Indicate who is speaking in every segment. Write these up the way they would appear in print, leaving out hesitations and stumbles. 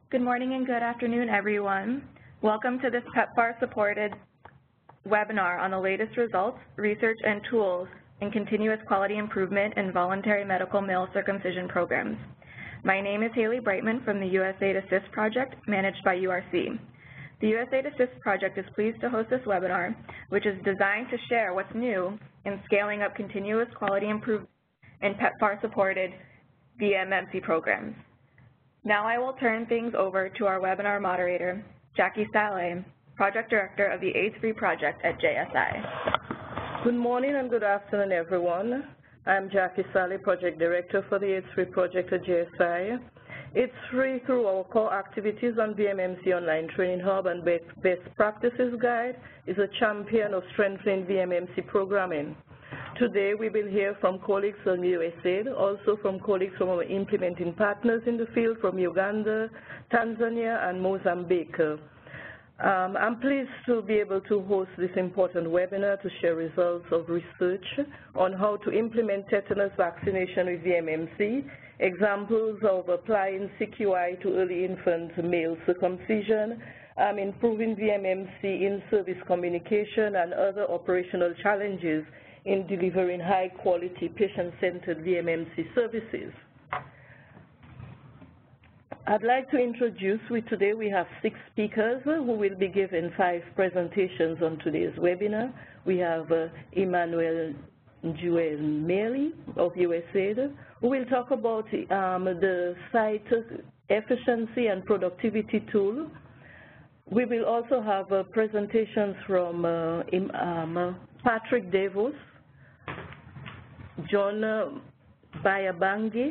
Speaker 1: Good morning and good afternoon, everyone. Welcome to this PEPFAR-supported webinar on the latest results, research, and tools in continuous quality improvement in voluntary medical male circumcision programs. My name is Haley Brightman from the USAID Assist Project, managed by URC. The USAID Assist Project is pleased to host this webinar, which is designed to share what's new in scaling up continuous quality improvement in PEPFAR-supported VMMC programs. Now I will turn things over to our webinar moderator, Jackie Saleh, Project Director of the AIDS-Free Project at JSI.
Speaker 2: Good morning and good afternoon, everyone. I'm Jackie Saleh, Project Director for the AIDS-Free Project at JSI. AIDS-Free, through our core activities on VMMC Online Training Hub and Best Practices Guide, is a champion of strengthening VMMC programming. Today, we will hear from colleagues from USAID, also from colleagues from our implementing partners in the field from Uganda, Tanzania, and Mozambique. I'm pleased to be able to host this important webinar to share results of research on how to implement tetanus vaccination with VMMC, examples of applying CQI to early infant male circumcision, improving VMMC in-service communication, and other operational challenges in delivering high-quality, patient-centered VMMC services. I'd like to introduce today we have 6 speakers who will be giving 5 presentations on today's webinar. We have Emmanuel Njue-Meli of USAID, who will talk about the site efficiency and productivity tool. We will also have presentations from Patrick Devos, John Bayabangi.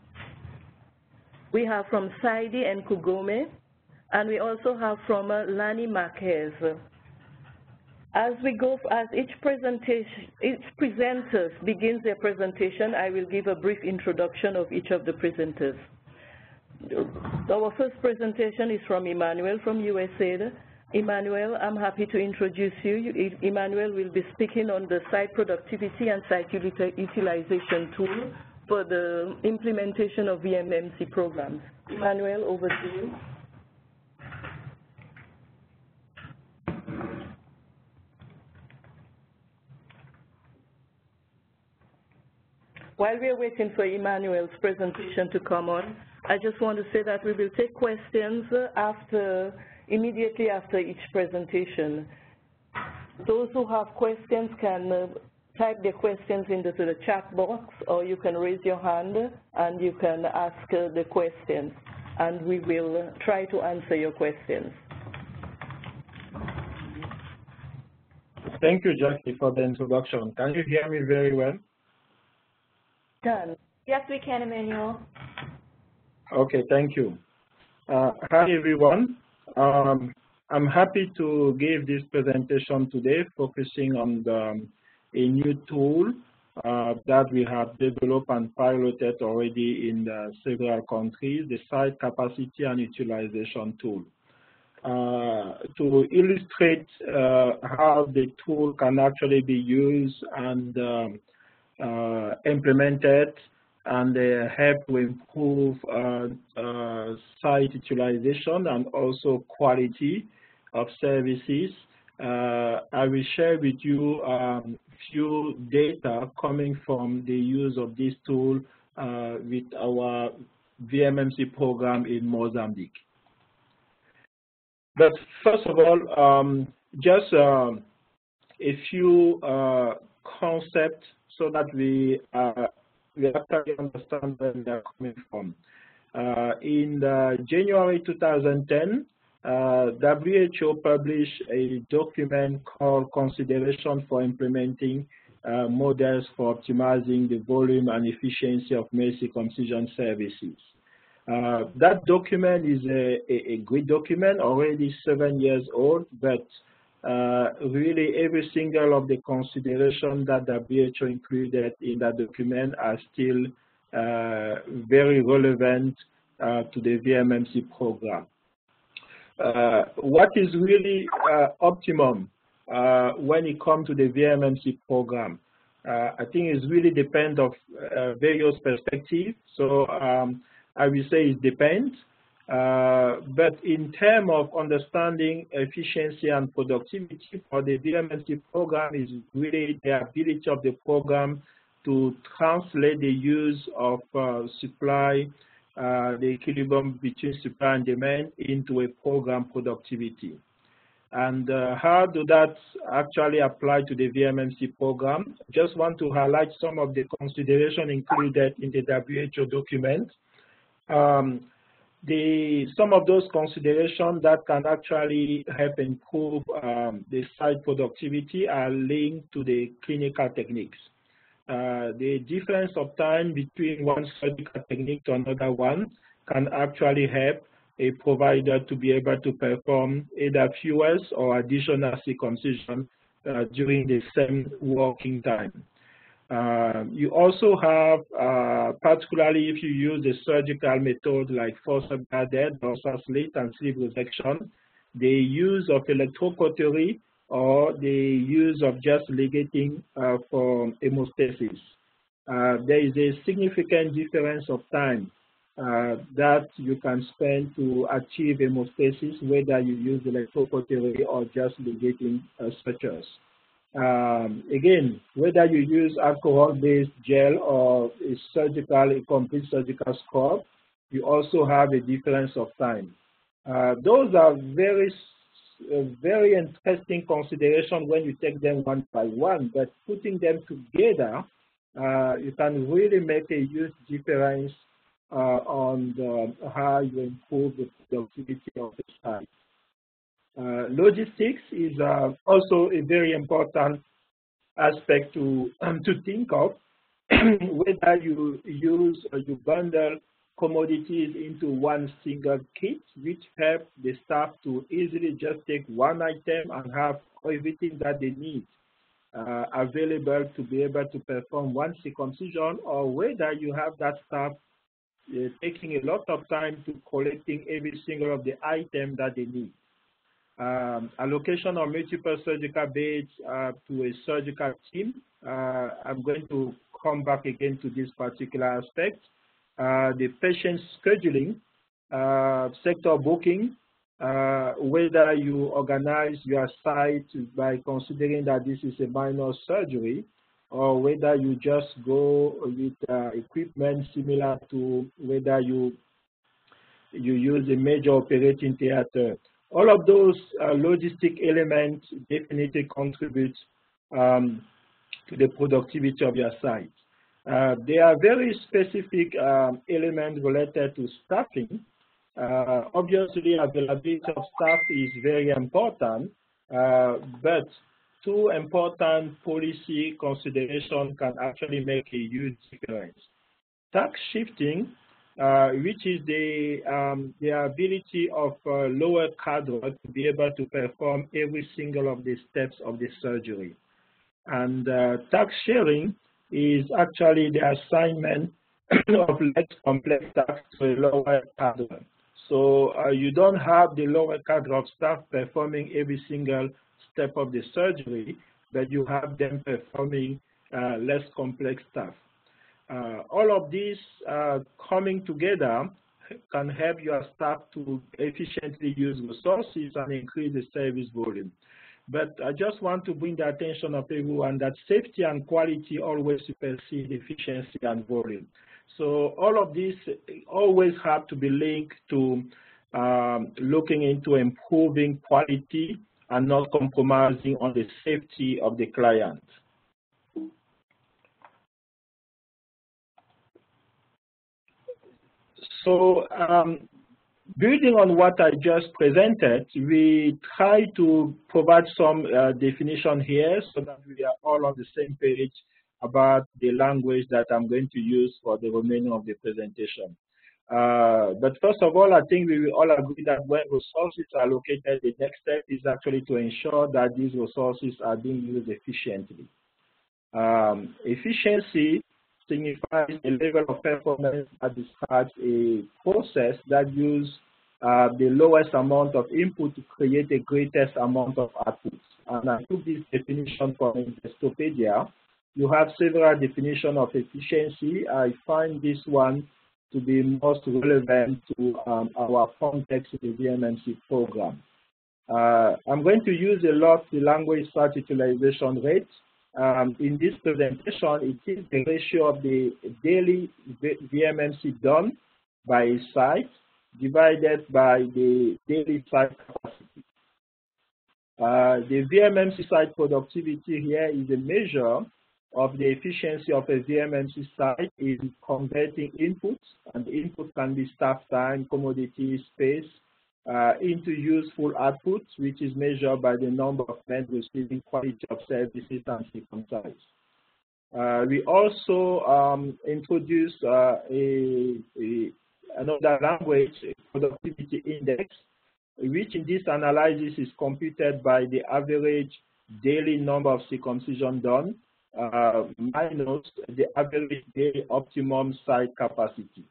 Speaker 2: We have from Saidi and Kugome, and we also have from Lani Marquez. As each presenter begins their presentation, I will give a brief introduction of each of the presenters. Our first presentation is from Emmanuel from USAID. Emmanuel, I'm happy to introduce you. Emmanuel will be speaking on the site productivity and site utilization tool for the implementation of VMMC programs. Emmanuel, over to you. While we are waiting for Emmanuel's presentation to come on, I just want to say that we will take questions immediately after each presentation. Those who have questions can type their questions into the chat box, or you can raise your hand and you can ask the question, and we will try to answer your questions.
Speaker 3: Thank you, Jackie, for the introduction. Can you hear me very well?
Speaker 2: Done.
Speaker 1: Yes, we can, Emmanuel.
Speaker 3: Okay, thank you. Hi, everyone. I'm happy to give this presentation today, focusing on a new tool that we have developed and piloted already in several countries, the site capacity and utilization tool. To illustrate how the tool can actually be used and implemented and help to improve site utilization and also quality of services, I will share with you few data coming from the use of this tool with our VMMC program in Mozambique. But first of all, just a few concepts so that we actually understand where they are coming from. In January 2010, WHO published a document called Consideration for Implementing Models for Optimizing the Volume and Efficiency of Male Circumcision Services. That document is a great document, already 7 years old, but really every single of the consideration that WHO included in that document are still very relevant to the VMMC program. What is really optimum when it comes to the VMMC program? I think it really depends on various perspectives. So I will say it depends. But in terms of understanding efficiency and productivity for the VMMC program is really the ability of the program to translate the use of supply, the equilibrium between supply and demand into a program productivity. And how do that actually apply to the VMMC program? Just want to highlight some of the consideration included in the WHO document. Some of those considerations that can actually help improve the site productivity are linked to the clinical techniques. The difference of time between one surgical technique to another one can actually help a provider to be able to perform either fewer or additional circumcision during the same working time. You also have, particularly if you use a surgical method like forceps guided or slit and sleeve resection, the use of electrocautery or the use of just ligating for hemostasis. There is a significant difference of time that you can spend to achieve hemostasis, whether you use electrocautery or just ligating sutures. Again, whether you use alcohol-based gel or a complete surgical scrub, you also have a difference of time. Those are very interesting considerations when you take them one by one, but putting them together, you can really make a huge difference on how you improve the productivity of the site. Logistics is also a very important aspect to think of. Whether you use or you bundle commodities into one single kit, which help the staff to easily just take one item and have everything that they need available to be able to perform one circumcision, or whether you have that staff taking a lot of time to collecting every single of the item that they need. Allocation of multiple surgical beds to a surgical team. I'm going to come back again to this particular aspect. The patient scheduling, sector booking, whether you organize your site by considering that this is a minor surgery, or whether you just go with equipment similar to whether you use a major operating theater. All of those logistic elements definitely contribute to the productivity of your site. There are very specific elements related to staffing. Obviously, availability of staff is very important, but two important policy considerations can actually make a huge difference. Task shifting, which is the ability of lower cadre to be able to perform every single of the steps of the surgery. And task sharing is actually the assignment of less complex tasks to a lower cadre. So you don't have the lower cadre of staff performing every single step of the surgery, but you have them performing less complex stuff. All of these coming together can help your staff to efficiently use resources and increase the service volume. But I just want to bring the attention of everyone that safety and quality always supersede efficiency and volume. So all of these always have to be linked to looking into improving quality and not compromising on the safety of the client. So building on what I just presented, we try to provide some definition here so that we are all on the same page about the language that I'm going to use for the remaining of the presentation. But first of all, I think we will all agree that when resources are allocated, the next step is actually to ensure that these resources are being used efficiently. Efficiency signifies a level of performance that describes a process that uses the lowest amount of input to create the greatest amount of output. And I took this definition from Investopedia. You have several definitions of efficiency. I find this one to be most relevant to our context in the VMMC program. I'm going to use a lot the language site utilization rate. In this presentation, it is the ratio of the daily VMMC done by a site divided by the daily site capacity. The VMMC site productivity here is a measure of the efficiency of a VMMC site in converting inputs, and the input can be staff time, commodity, space, into useful outputs, which is measured by the number of men receiving quality of services and sequence size. We also introduced another language, productivity index, which in this analysis is computed by the average daily number of circumcision done minus the average daily optimum site capacity.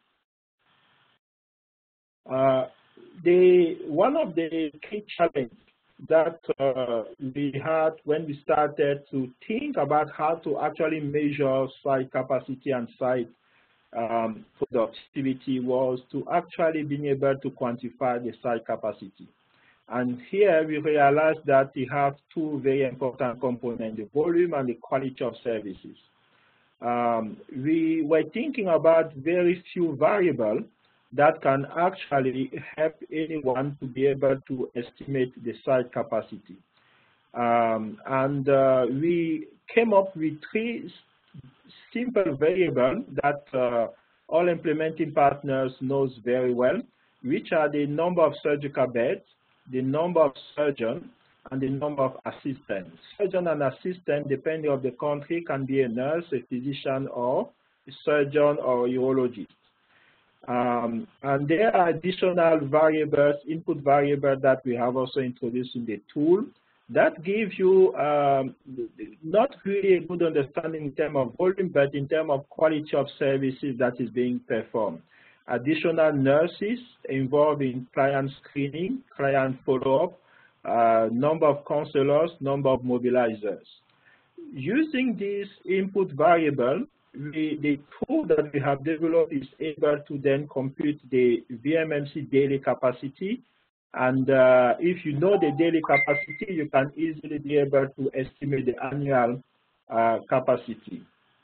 Speaker 3: One of the key challenges that we had when we started to think about how to actually measure site capacity and site productivity was to actually being able to quantify the site capacity. And here we realized that we have two very important components, the volume and the quality of services. We were thinking about very few variables that can actually help anyone to be able to estimate the site capacity. We came up with three simple variables that all implementing partners knows very well, which are the number of surgical beds, the number of surgeons, and the number of assistants. Surgeon and assistant, depending on the country, can be a nurse, a physician, or a surgeon or a urologist. And there are additional variables, input variables that we have also introduced in the tool that gives you not really a good understanding in terms of volume, but in terms of quality of services that is being performed. Additional nurses involved in client screening, client follow-up, number of counselors, number of mobilizers. Using this input variable, the tool that we have developed is able to then compute the VMMC daily capacity. And if you know the daily capacity, you can easily be able to estimate the annual capacity.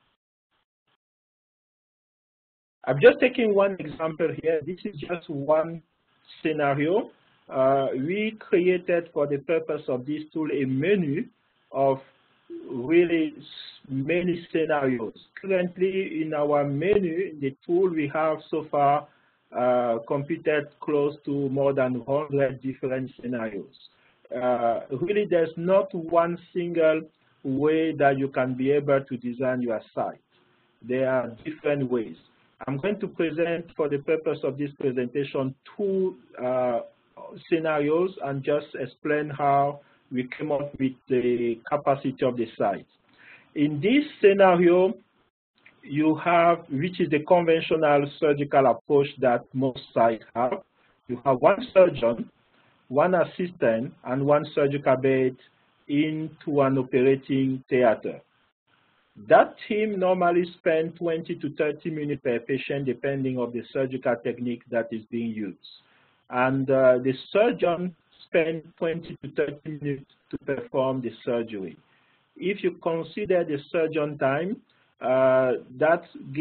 Speaker 3: I'm just taking one example here. This is just one scenario. We created for the purpose of this tool a menu of really many scenarios. Currently in our menu, in the tool, we have so far computed close to more than 100 different scenarios. Really, there's not one single way that you can be able to design your site. There are different ways. I'm going to present, for the purpose of this presentation, two scenarios and just explain how we came up with the capacity of the site. In this scenario, you have, which is the conventional surgical approach that most sites have. You have one surgeon, one assistant, and one surgical bed into an operating theater. That team normally spends 20 to 30 minutes per patient, depending on the surgical technique that is being used. And the surgeon spends 20 to 30 minutes to perform the surgery. If you consider the surgeon time, that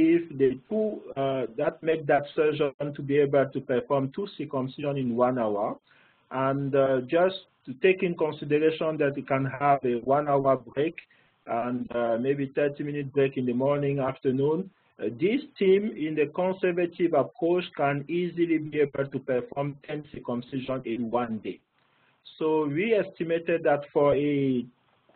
Speaker 3: makes that surgeon to be able to perform 2 circumcisions in 1 hour. And just to take in consideration that you can have a 1 hour break and maybe 30-minute break in the morning, afternoon, this team in the conservative approach can easily be able to perform 10 circumcisions in 1 day. So we estimated that for a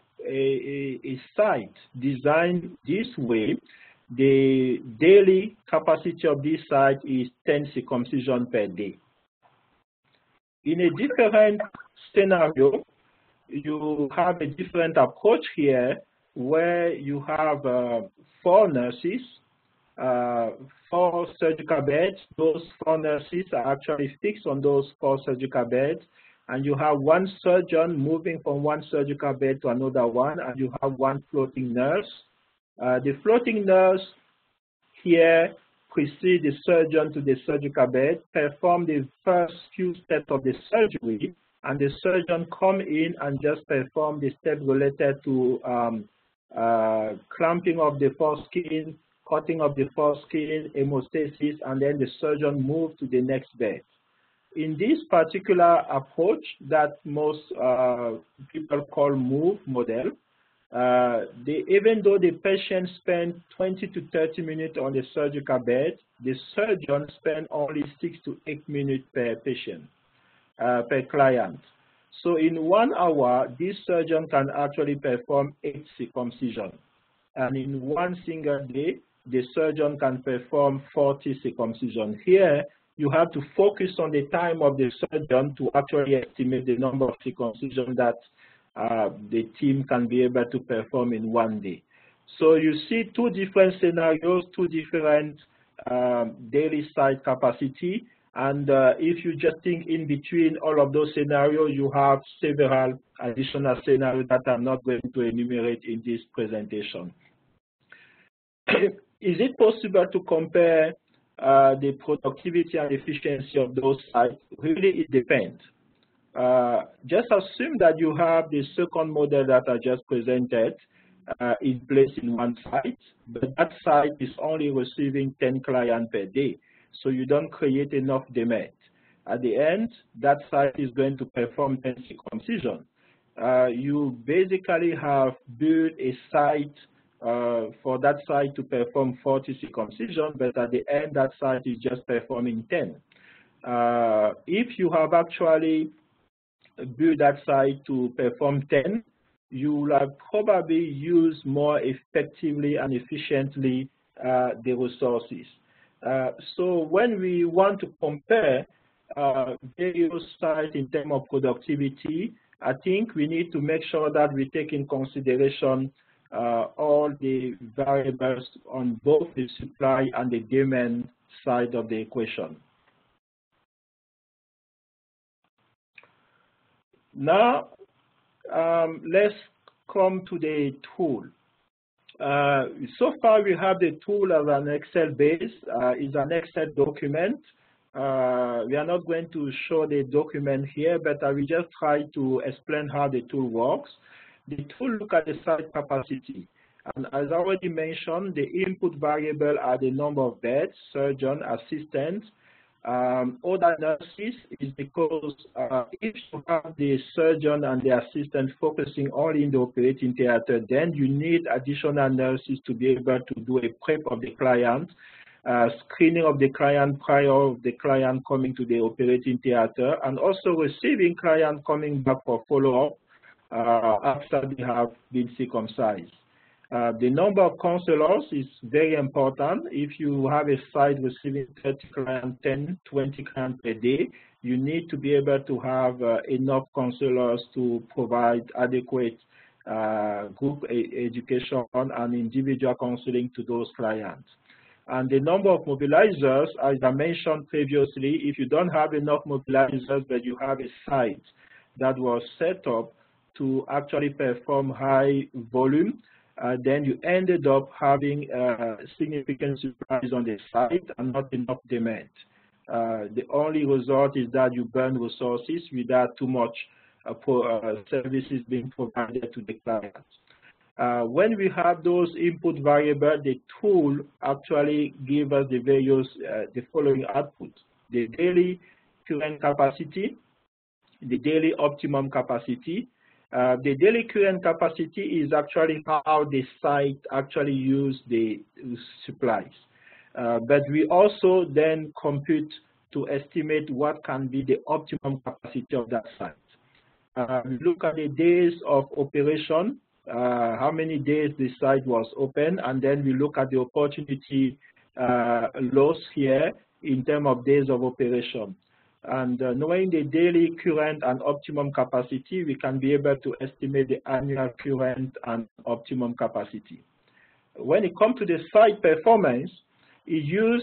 Speaker 3: site designed this way, the daily capacity of this site is 10 circumcisions per day. In a different scenario, you have a different approach here where you have 4 nurses, 4 surgical beds. Those 4 nurses are actually fixed on those 4 surgical beds. And you have 1 surgeon moving from 1 surgical bed to another one, and you have 1 floating nurse. The floating nurse here precede the surgeon to the surgical bed, perform the first few steps of the surgery, and the surgeon come in and just perform the step related to clamping of the foreskin, cutting of the foreskin, hemostasis, and then the surgeon move to the next bed. In this particular approach that most people call MOVE model, even though the patient spent 20 to 30 minutes on the surgical bed, the surgeon spent only 6 to 8 minutes per patient, per client. So in 1 hour, this surgeon can actually perform 8 circumcisions. And in one single day, the surgeon can perform 40 circumcisions. Here, you have to focus on the time of the surgeon to actually estimate the number of circumcisions that the team can be able to perform in 1 day. So you see 2 different scenarios, 2 different daily site capacity, and if you just think in between all of those scenarios, you have several additional scenarios that I'm not going to enumerate in this presentation. Is it possible to compare the productivity and efficiency of those sites? Really, it depends. Just assume that you have the second model that I just presented in place in one site, but that site is only receiving 10 clients per day, so you don't create enough demand. At the end, that site is going to perform 10 circumcisions. You basically have built a site for that site to perform 40 circumcisions, but at the end, that site is just performing 10. If you have actually built that site to perform 10, you will have probably used more effectively and efficiently the resources. So when we want to compare various sites in terms of productivity, I think we need to make sure that we take in consideration all the variables on both the supply and the demand side of the equation. Now, let's come to the tool. So far, we have the tool as an Excel base. It's an Excel document. We are not going to show the document here, but I will just try to explain how the tool works. The tool looks at the site capacity. And as I already mentioned, the input variable are the number of beds, surgeon, assistants. Other nurses is because if you have the surgeon and the assistant focusing only in the operating theater, then you need additional nurses to be able to do a prep of the client, screening of the client prior to the client coming to the operating theater, and also receiving client coming back for follow-up after they have been circumcised. The number of counselors is very important. If you have a site receiving 30 clients, 10, 20 clients per day, you need to be able to have enough counselors to provide adequate group education and individual counseling to those clients. And the number of mobilizers, as I mentioned previously, if you don't have enough mobilizers, but you have a site that was set up to actually perform high volume, then you ended up having significant supplies on the site and not enough demand. The only result is that you burn resources without too much services being provided to the clients. When we have those input variables, the tool actually gives us the following output: the daily current capacity, the daily optimum capacity. The daily current capacity is actually how the site actually use the supplies. But we also then compute to estimate what can be the optimum capacity of that site. We look at the days of operation, how many days the site was open, and then we look at the opportunity loss here in terms of days of operation. And knowing the daily current and optimum capacity, we can be able to estimate the annual current and optimum capacity. When it comes to the site performance, it uses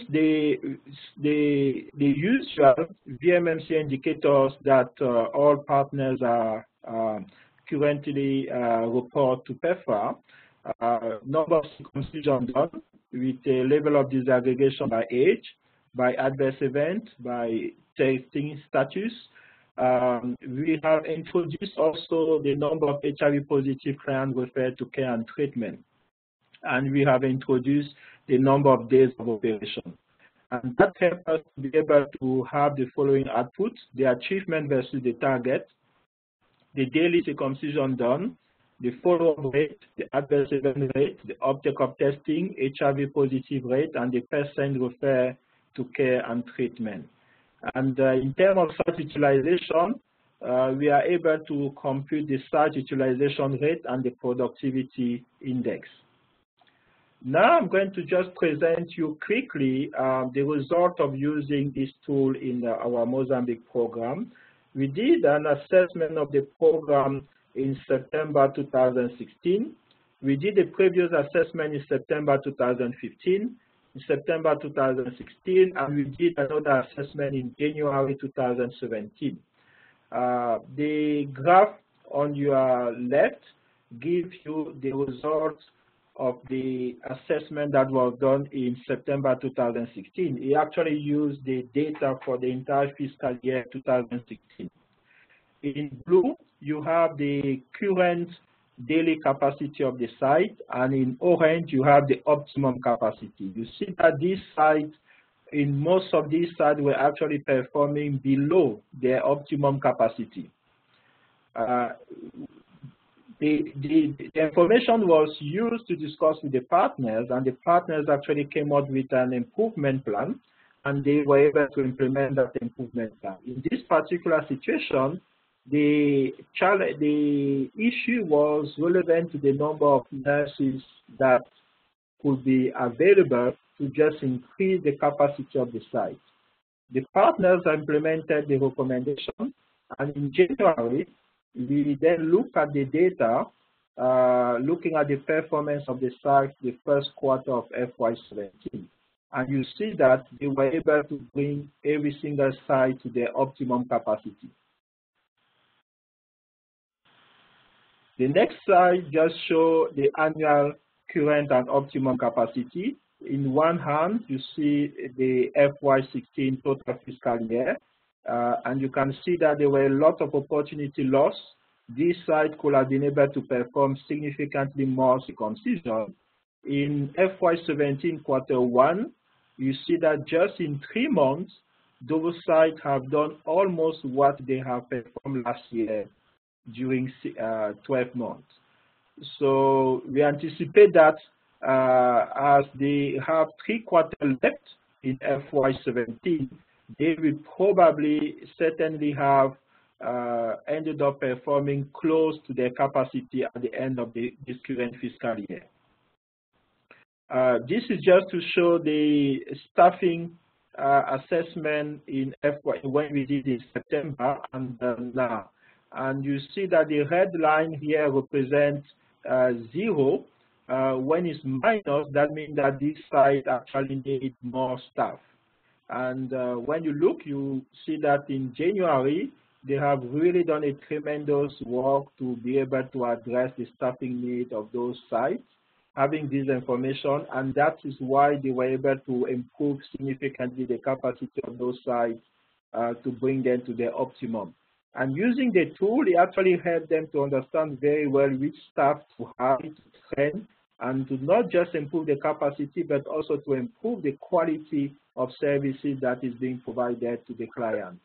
Speaker 3: the usual VMMC indicators that all partners are currently report to PEPFAR. Number of circumcisions done, with a level of disaggregation by age, by adverse event, by testing status. We have introduced also the number of HIV-positive clients referred to care and treatment. And we have introduced the number of days of operation. And that helps us to be able to have the following outputs: the achievement versus the target, the daily circumcision done, the follow-up rate, the adverse event rate, the uptake of testing, HIV positive rate, and the percent referred to care and treatment. And in terms of site utilization, we are able to compute the site utilization rate and the productivity index. Now I'm going to just present you quickly the result of using this tool in our Mozambique program. We did an assessment of the program in September 2016. We did a previous assessment in September 2015, in September 2016, and we did another assessment in January 2017. The graph on your left gives you the results of the assessment that was done in September 2016. It actually used the data for the entire fiscal year 2016. In blue, you have the current daily capacity of the site, and in orange, you have the optimum capacity. You see that these sites, in most of these sites, were actually performing below their optimum capacity. The information was used to discuss with the partners, and the partners actually came up with an improvement plan, and they were able to implement that improvement plan. In this particular situation, the issue was relevant to the number of nurses that could be available to just increase the capacity of the site. The partners implemented the recommendation, and in January, we then look at the data, looking at the performance of the site the first quarter of FY17. And you see that they were able to bring every single site to their optimum capacity. The next slide just shows the annual current and optimum capacity. In one hand, you see the FY16 total fiscal year. And you can see that there were a lot of opportunity loss. This site could have been able to perform significantly more circumcision. In FY17 quarter 1, you see that just in 3 months, those sites have done almost what they have performed last year during 12 months. So we anticipate that as they have 3 quarters left in FY17, they will probably certainly have ended up performing close to their capacity at the end of this current fiscal year. This is just to show the staffing assessment in when we did in September and now. And you see that the red line here represents 0. When it's minus, that means that this site actually needs more staff. And when you look, you see that in January, they have really done a tremendous work to be able to address the staffing need of those sites, having this information, and that is why they were able to improve significantly the capacity of those sites to bring them to their optimum. And using the tool, it actually helped them to understand very well which staff to hire, to train, and to not just improve the capacity, but also to improve the quality of services that is being provided to the clients.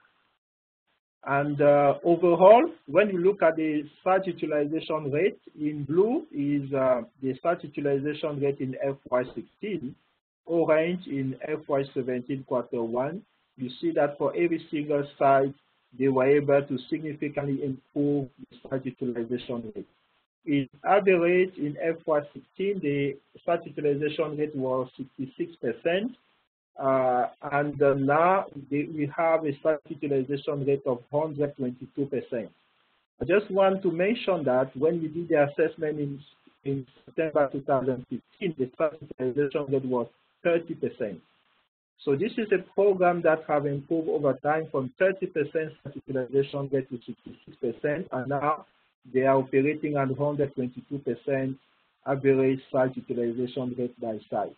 Speaker 3: And overall, when you look at the site utilization rate, in blue is the site utilization rate in FY16, orange in FY17 quarter 1. You see that for every single site, they were able to significantly improve the site utilization rate. In average, in FY16, the site utilization rate was 66%, and now we have a site utilization rate of 122%. I just want to mention that when we did the assessment in September 2015, the site utilization rate was 30%. So this is a program that have improved over time from 30% site utilization rate to 66%, and now they are operating at 122% average site utilization rate by site.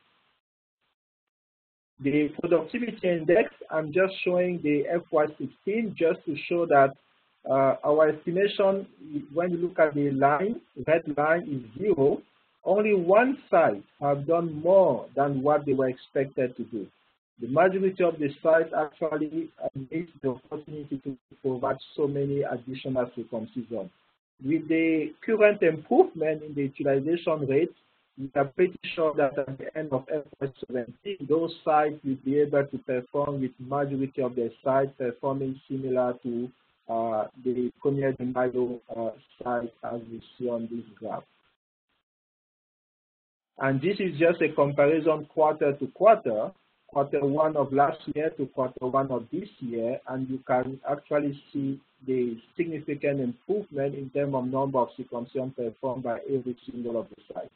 Speaker 3: The productivity index, I'm just showing the FY16 just to show that our estimation, when you look at the line, red line is 0. Only one site have done more than what they were expected to do. The majority of the sites actually missed the opportunity to provide so many additional circumcision. With the current improvement in the utilization rate, we are pretty sure that at the end of FY17, those sites will be able to perform with majority of their sites performing similar to the Premier de Mayo site as we see on this graph. And this is just a comparison quarter to quarter, quarter one of last year to quarter one of this year, and you can actually see the significant improvement in terms of number of circumcision performed by every single of the sites.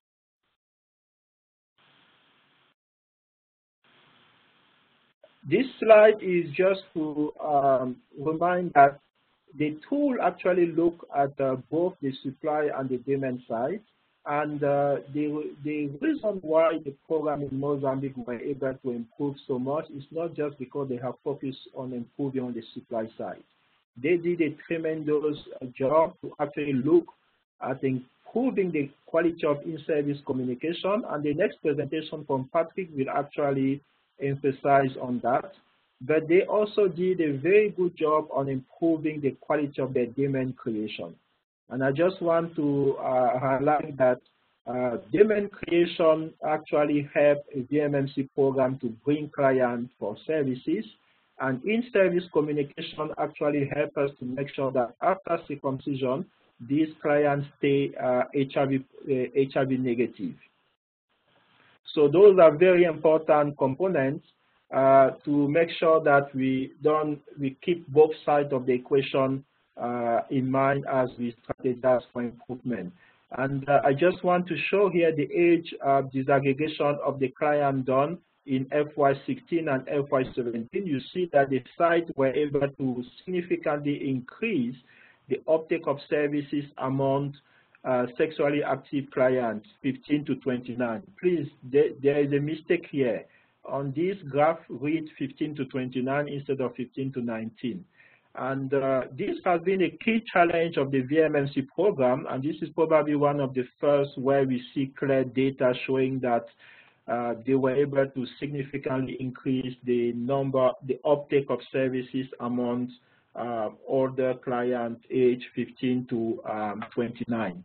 Speaker 3: This slide is just to remind that the tool actually look at both the supply and the demand side. And the reason why the program in Mozambique were able to improve so much is not just because they have focused on improving on the supply side. They did a tremendous job to actually look at improving the quality of in-service communication. And the next presentation from Patrick will actually emphasize on that. But they also did a very good job on improving the quality of their demand creation. And I just want to highlight that demand creation actually helped a VMMC program to bring clients for services, and in-service communication actually help us to make sure that after circumcision, these clients stay HIV negative. So those are very important components to make sure that we keep both sides of the equation in mind as we strategize for improvement. And I just want to show here the age disaggregation of the client done in FY16 and FY17. You see that the sites were able to significantly increase the uptake of services among sexually active clients, 15 to 29. Please, there is a mistake here. On this graph, read 15 to 29 instead of 15 to 19. And this has been a key challenge of the VMMC program, and this is probably one of the first where we see clear data showing that they were able to significantly increase the uptake of services among older clients aged 15 to 29.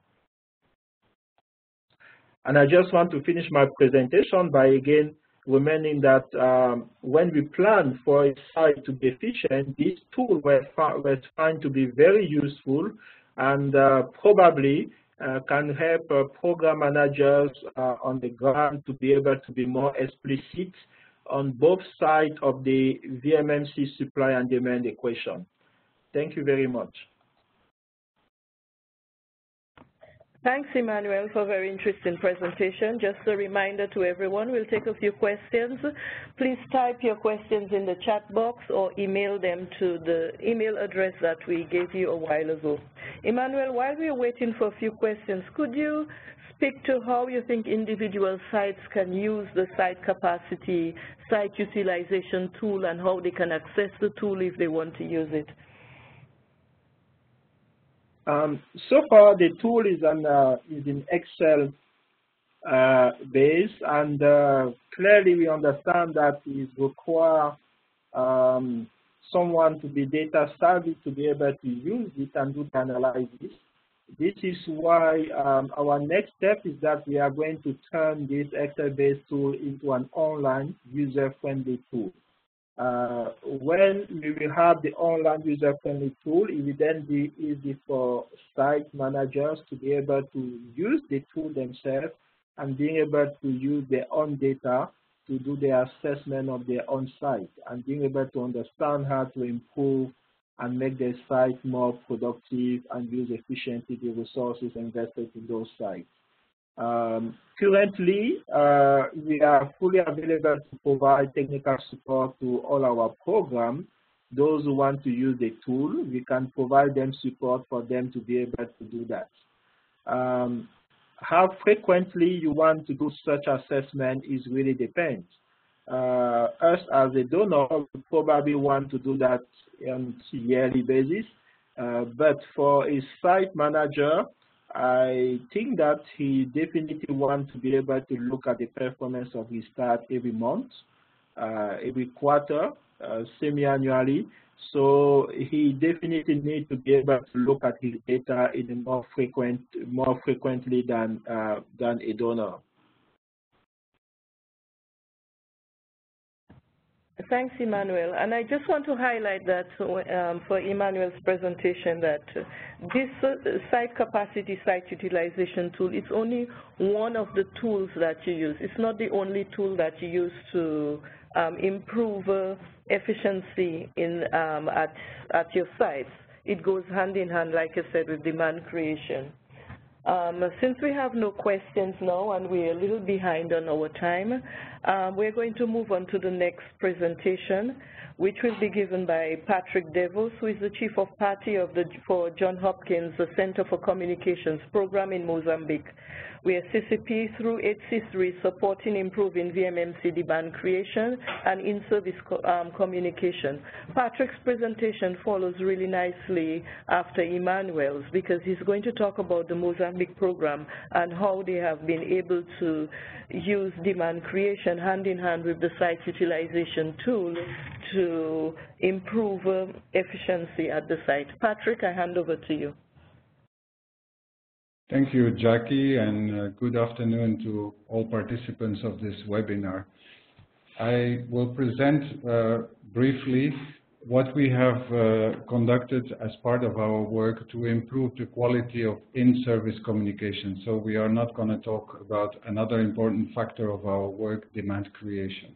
Speaker 3: And I just want to finish my presentation by again reminding that when we plan for a site to be efficient, this tool was found to be very useful and probably can help program managers on the ground to be able to be more explicit on both sides of the VMMC supply and demand equation. Thank you very much.
Speaker 2: Thanks, Emmanuel, for a very interesting presentation. Just a reminder to everyone, we'll take a few questions. Please type your questions in the chat box or email them to the email address that we gave you a while ago. Emmanuel, while we are waiting for a few questions, could you speak to how you think individual sites can use the site capacity, site utilization tool, and how they can access the tool if they want to use it?
Speaker 3: So far, the tool is in Excel base, and clearly we understand that it requires someone to be data savvy to be able to use it and do the analysis. This is why our next step is that we are going to turn this Excel-based tool into an online user-friendly tool. When we will have the online user-friendly tool, it will then be easy for site managers to be able to use the tool themselves and being able to use their own data to do the assessment of their own site and being able to understand how to improve and make their site more productive and use efficiently the resources invested in those sites. Currently, we are fully available to provide technical support to all our programs. Those who want to use the tool, we can provide them support for them to be able to do that. how frequently you want to do such assessment is really depends. Us as a donor, we probably want to do that on a yearly basis, but for a site manager, I think that he definitely wants to be able to look at the performance of his staff every month, every quarter, semi-annually. So he definitely needs to be able to look at his data in a more frequently than a donor.
Speaker 2: Thanks, Emmanuel. And I just want to highlight that for Emmanuel's presentation that this site capacity, site utilization tool is only one of the tools that you use. It's not the only tool that you use to improve efficiency in, at your sites. It goes hand in hand, like I said, with demand creation. Since we have no questions now and we're a little behind on our time, we're going to move on to the next presentation, which will be given by Patrick Devos, who is the Chief of Party for John Hopkins Center for Communications Program in Mozambique. We are CCP through HC3 supporting improving VMMC demand creation and in-service communication. Patrick's presentation follows really nicely after Emmanuel's because he's going to talk about the Mozambique program and how they have been able to use demand creation hand in hand with the site utilization tool to improve efficiency at the site. Patrick, I hand over to you.
Speaker 4: Thank you, Jackie, and good afternoon to all participants of this webinar. I will present briefly what we have conducted as part of our work to improve the quality of in-service communication. So we are not going to talk about another important factor of our work, demand creation.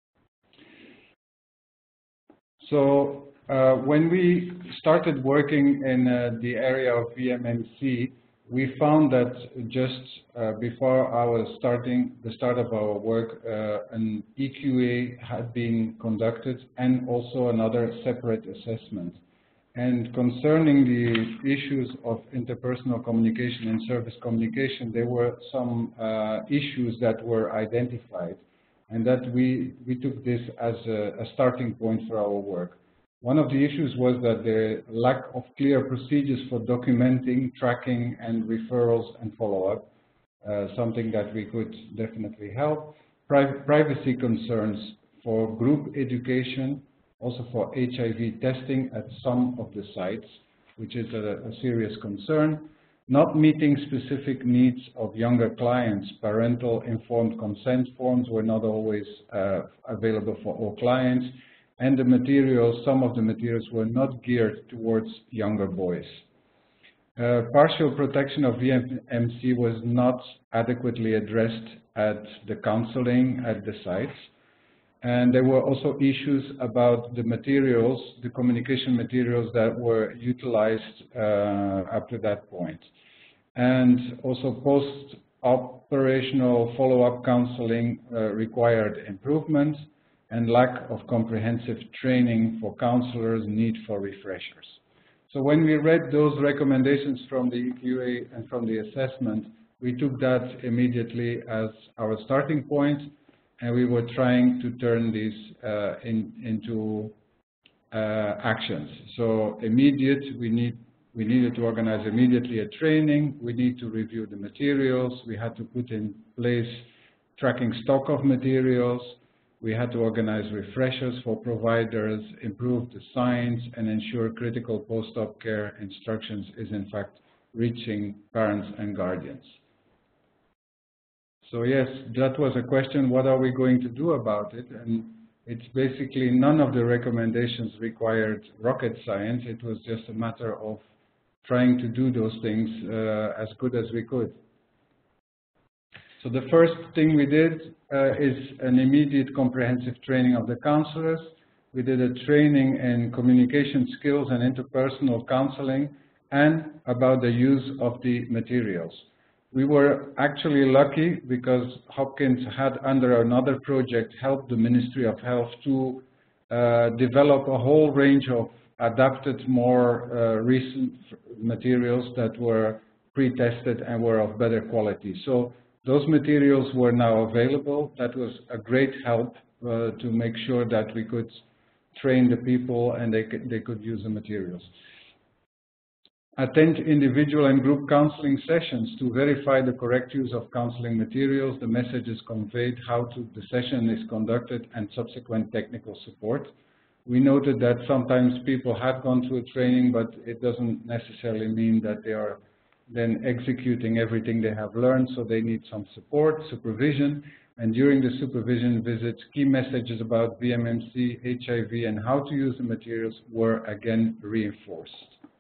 Speaker 4: So when we started working in the area of VMMC, we found that just before the start of our work, an EQA had been conducted and also another separate assessment. And concerning the issues of interpersonal communication and service communication, there were some issues that were identified, and that we took this as a starting point for our work. One of the issues was that the lack of clear procedures for documenting, tracking, and referrals and follow-up, something that we could definitely help. Privacy concerns for group education, also for HIV testing at some of the sites, which is a serious concern. Not meeting specific needs of younger clients. Parental informed consent forms were not always available for all clients. And the materials, some of the materials were not geared towards younger boys. Partial protection of VMMC was not adequately addressed at the counseling at the sites. And there were also issues about the materials, the communication materials that were utilized up to that point. And also post-operational follow-up counseling required improvement, and lack of comprehensive training for counselors, need for refreshers. So when we read those recommendations from the EQA and from the assessment, we took that immediately as our starting point, and we were trying to turn these into actions. So immediate, we needed to organize immediately a training, we need to review the materials, we had to put in place tracking stock of materials, we had to organize refreshers for providers, improve the science, and ensure critical post-op care instructions is in fact reaching parents and guardians. So yes, that was a question, what are we going to do about it? And it's basically none of the recommendations required rocket science. It was just a matter of trying to do those things as good as we could. So the first thing we did is an immediate comprehensive training of the counselors. We did a training in communication skills and interpersonal counseling and about the use of the materials. We were actually lucky because Hopkins had, under another project, helped the Ministry of Health to develop a whole range of adapted, more recent materials that were pre-tested and were of better quality. So those materials were now available. That was a great help to make sure that we could train the people and they could use the materials. Attend individual and group counseling sessions to verify the correct use of counseling materials, the messages conveyed, how the session is conducted, and subsequent technical support. We noted that sometimes people have gone through training, but it doesn't necessarily mean that they are then executing everything they have learned, so they need some support, supervision, and during the supervision visits, key messages about VMMC, HIV, and how to use the materials were again reinforced.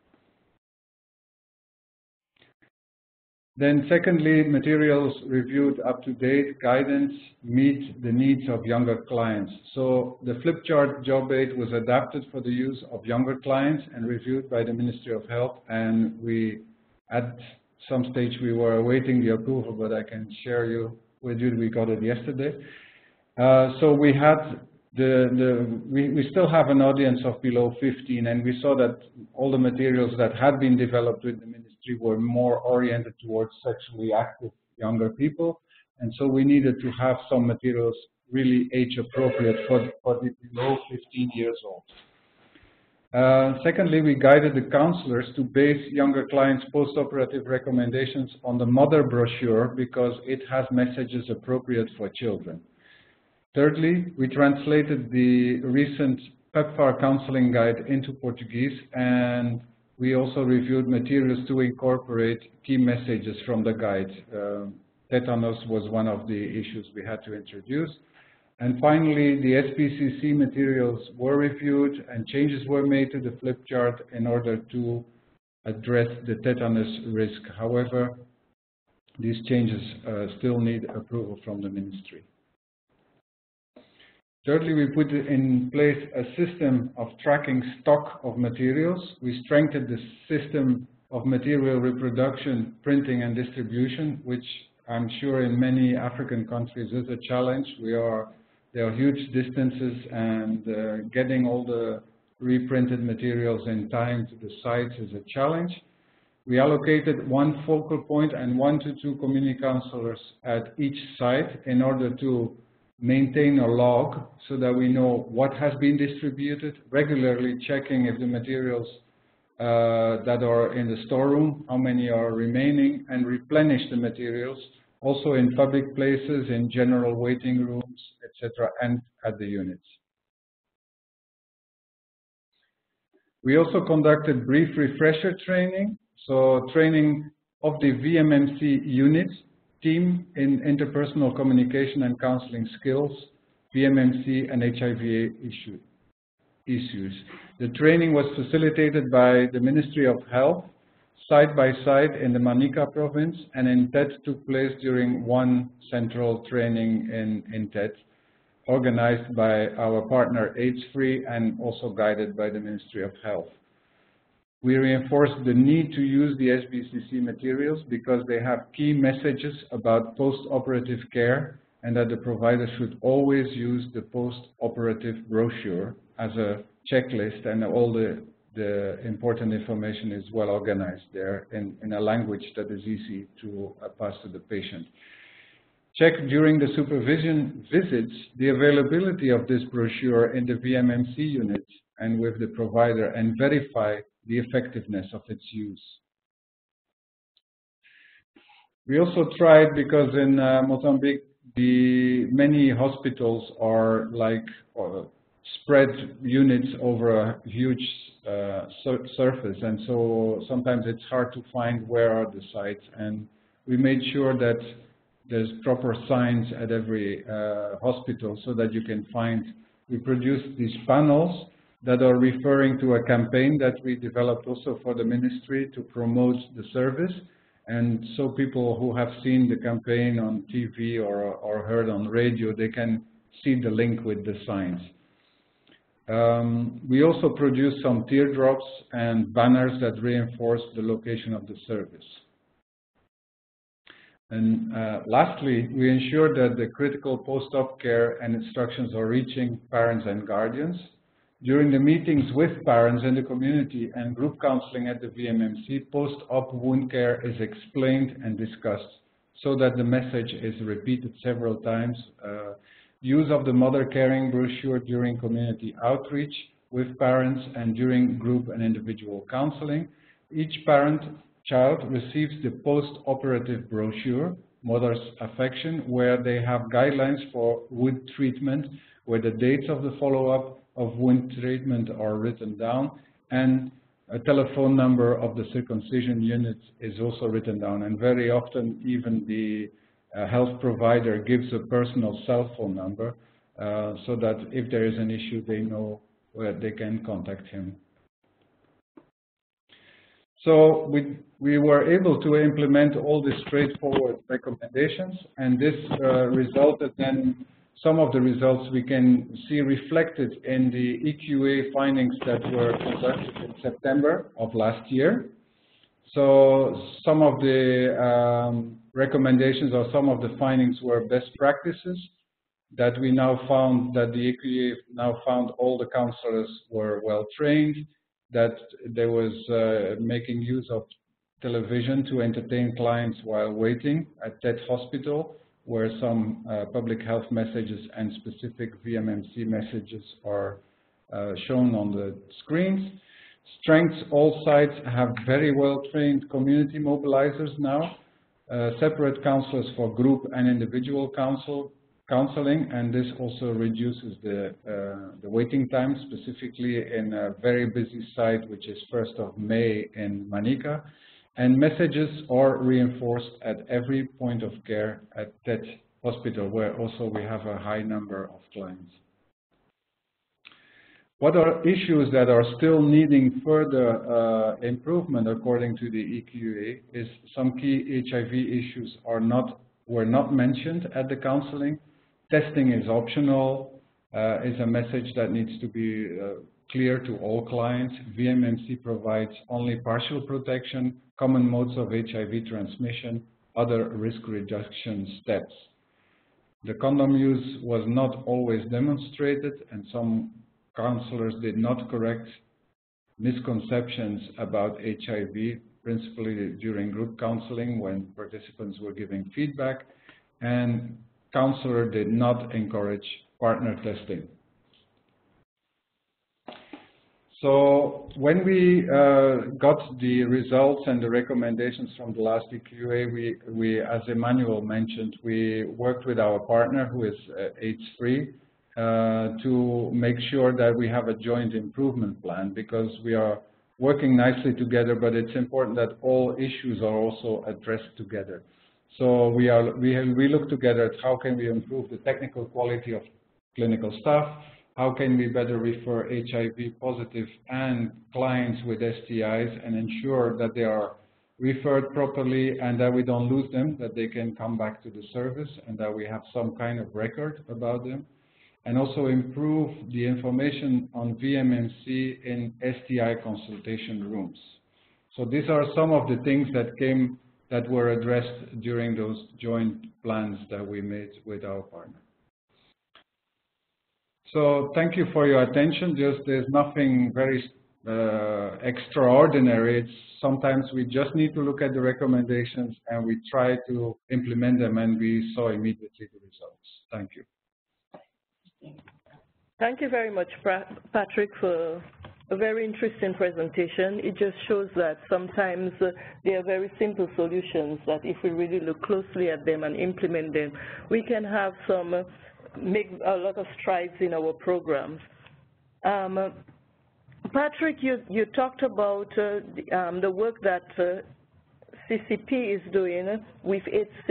Speaker 4: Then secondly, materials reviewed up to date, guidance meet the needs of younger clients. So the flip chart job aid was adapted for the use of younger clients and reviewed by the Ministry of Health, and we, at some stage, we were awaiting the approval, but I can share with you we got it yesterday. So we had we still have an audience of below 15, and we saw that all the materials that had been developed with the ministry were more oriented towards sexually active younger people, and so we needed to have some materials really age appropriate for the below 15 years old. Secondly, we guided the counselors to base younger clients' post-operative recommendations on the mother brochure because it has messages appropriate for children. Thirdly, we translated the recent PEPFAR counseling guide into Portuguese, and we also reviewed materials to incorporate key messages from the guide. Tetanus was one of the issues we had to introduce. And finally, the SPCC materials were reviewed and changes were made to the flip chart in order to address the tetanus risk. However, these changes still need approval from the ministry. Thirdly, we put in place a system of tracking stock of materials. We strengthened the system of material reproduction, printing and distribution, which I'm sure in many African countries is a challenge. There are huge distances, and getting all the reprinted materials in time to the sites is a challenge. We allocated one focal point and 1 to 2 community counselors at each site in order to maintain a log so that we know what has been distributed, regularly checking if the materials that are in the storeroom, how many are remaining, and replenish the materials also in public places, in general waiting rooms, etc., and at the units. We also conducted brief refresher training, so training of the VMMC unit team in interpersonal communication and counseling skills, VMMC and HIV issues. The training was facilitated by the Ministry of Health, side by side in the Manica province, and in TED took place during one central training in TED, organized by our partner AIDS-Free and also guided by the Ministry of Health. We reinforced the need to use the SBCC materials because they have key messages about post-operative care and that the provider should always use the post-operative brochure as a checklist, and all the important information is well organized there in a language that is easy to pass to the patient. Check during the supervision visits the availability of this brochure in the VMMC unit and with the provider, and verify the effectiveness of its use. We also tried, because in Mozambique, many hospitals are like spread units over a huge surface, and so sometimes it's hard to find where are the sites, and we made sure that there's proper signs at every hospital so that you can find. We produced these panels that are referring to a campaign that we developed also for the ministry to promote the service, and so people who have seen the campaign on TV or heard on radio, they can see the link with the signs. We also produced some teardrops and banners that reinforce the location of the service. And lastly, we ensure that the critical post-op care and instructions are reaching parents and guardians. During the meetings with parents in the community and group counseling at the VMMC, post-op wound care is explained and discussed so that the message is repeated several times. Use of the mother caring brochure during community outreach with parents and during group and individual counseling. Each child receives the post-operative brochure, Mother's Affection, where they have guidelines for wound treatment, where the dates of the follow-up of wound treatment are written down, and a telephone number of the circumcision unit is also written down. And very often even the health provider gives a personal cell phone number so that if there is an issue, they know where they can contact him. So we were able to implement all these straightforward recommendations, and this resulted in some of the results we can see reflected in the EQA findings that were conducted in September of last year. So some of the recommendations or some of the findings were best practices that we now found that the EQA now found all the counselors were well trained, that there was making use of television to entertain clients while waiting at that hospital, where some public health messages and specific VMMC messages are shown on the screens. Strengths, all sites have very well-trained community mobilizers now, separate counselors for group and individual counseling, and this also reduces the waiting time, specifically in a very busy site, which is 1st of May in Manica. And messages are reinforced at every point of care at that hospital, where also we have a high number of clients. What are issues that are still needing further improvement according to the EQA is some key HIV issues were not mentioned at the counseling. Testing is optional, is a message that needs to be clear to all clients. VMMC provides only partial protection, common modes of HIV transmission, other risk reduction steps. The condom use was not always demonstrated, and some counselors did not correct misconceptions about HIV, principally during group counseling when participants were giving feedback, and counselor did not encourage partner testing. So when we got the results and the recommendations from the last EQA, we, as Emmanuel mentioned, we worked with our partner who is AIDS-free to make sure that we have a joint improvement plan, because we are working nicely together, but it's important that all issues are also addressed together. So we look together at how can we improve the technical quality of clinical staff, how can we better refer HIV positive and clients with STIs and ensure that they are referred properly and that we don't lose them, that they can come back to the service and that we have some kind of record about them. And also improve the information on VMMC in STI consultation rooms. So these are some of the things that were addressed during those joint plans that we made with our partner. So thank you for your attention. There's nothing very extraordinary. It's sometimes we just need to look at the recommendations and we try to implement them, and we saw immediately the results. Thank you.
Speaker 2: Thank you very much, Patrick, for a very interesting presentation. It just shows that sometimes there are very simple solutions that if we really look closely at them and implement them, we can have make a lot of strides in our programs. Patrick, you talked about the work that CCP is doing with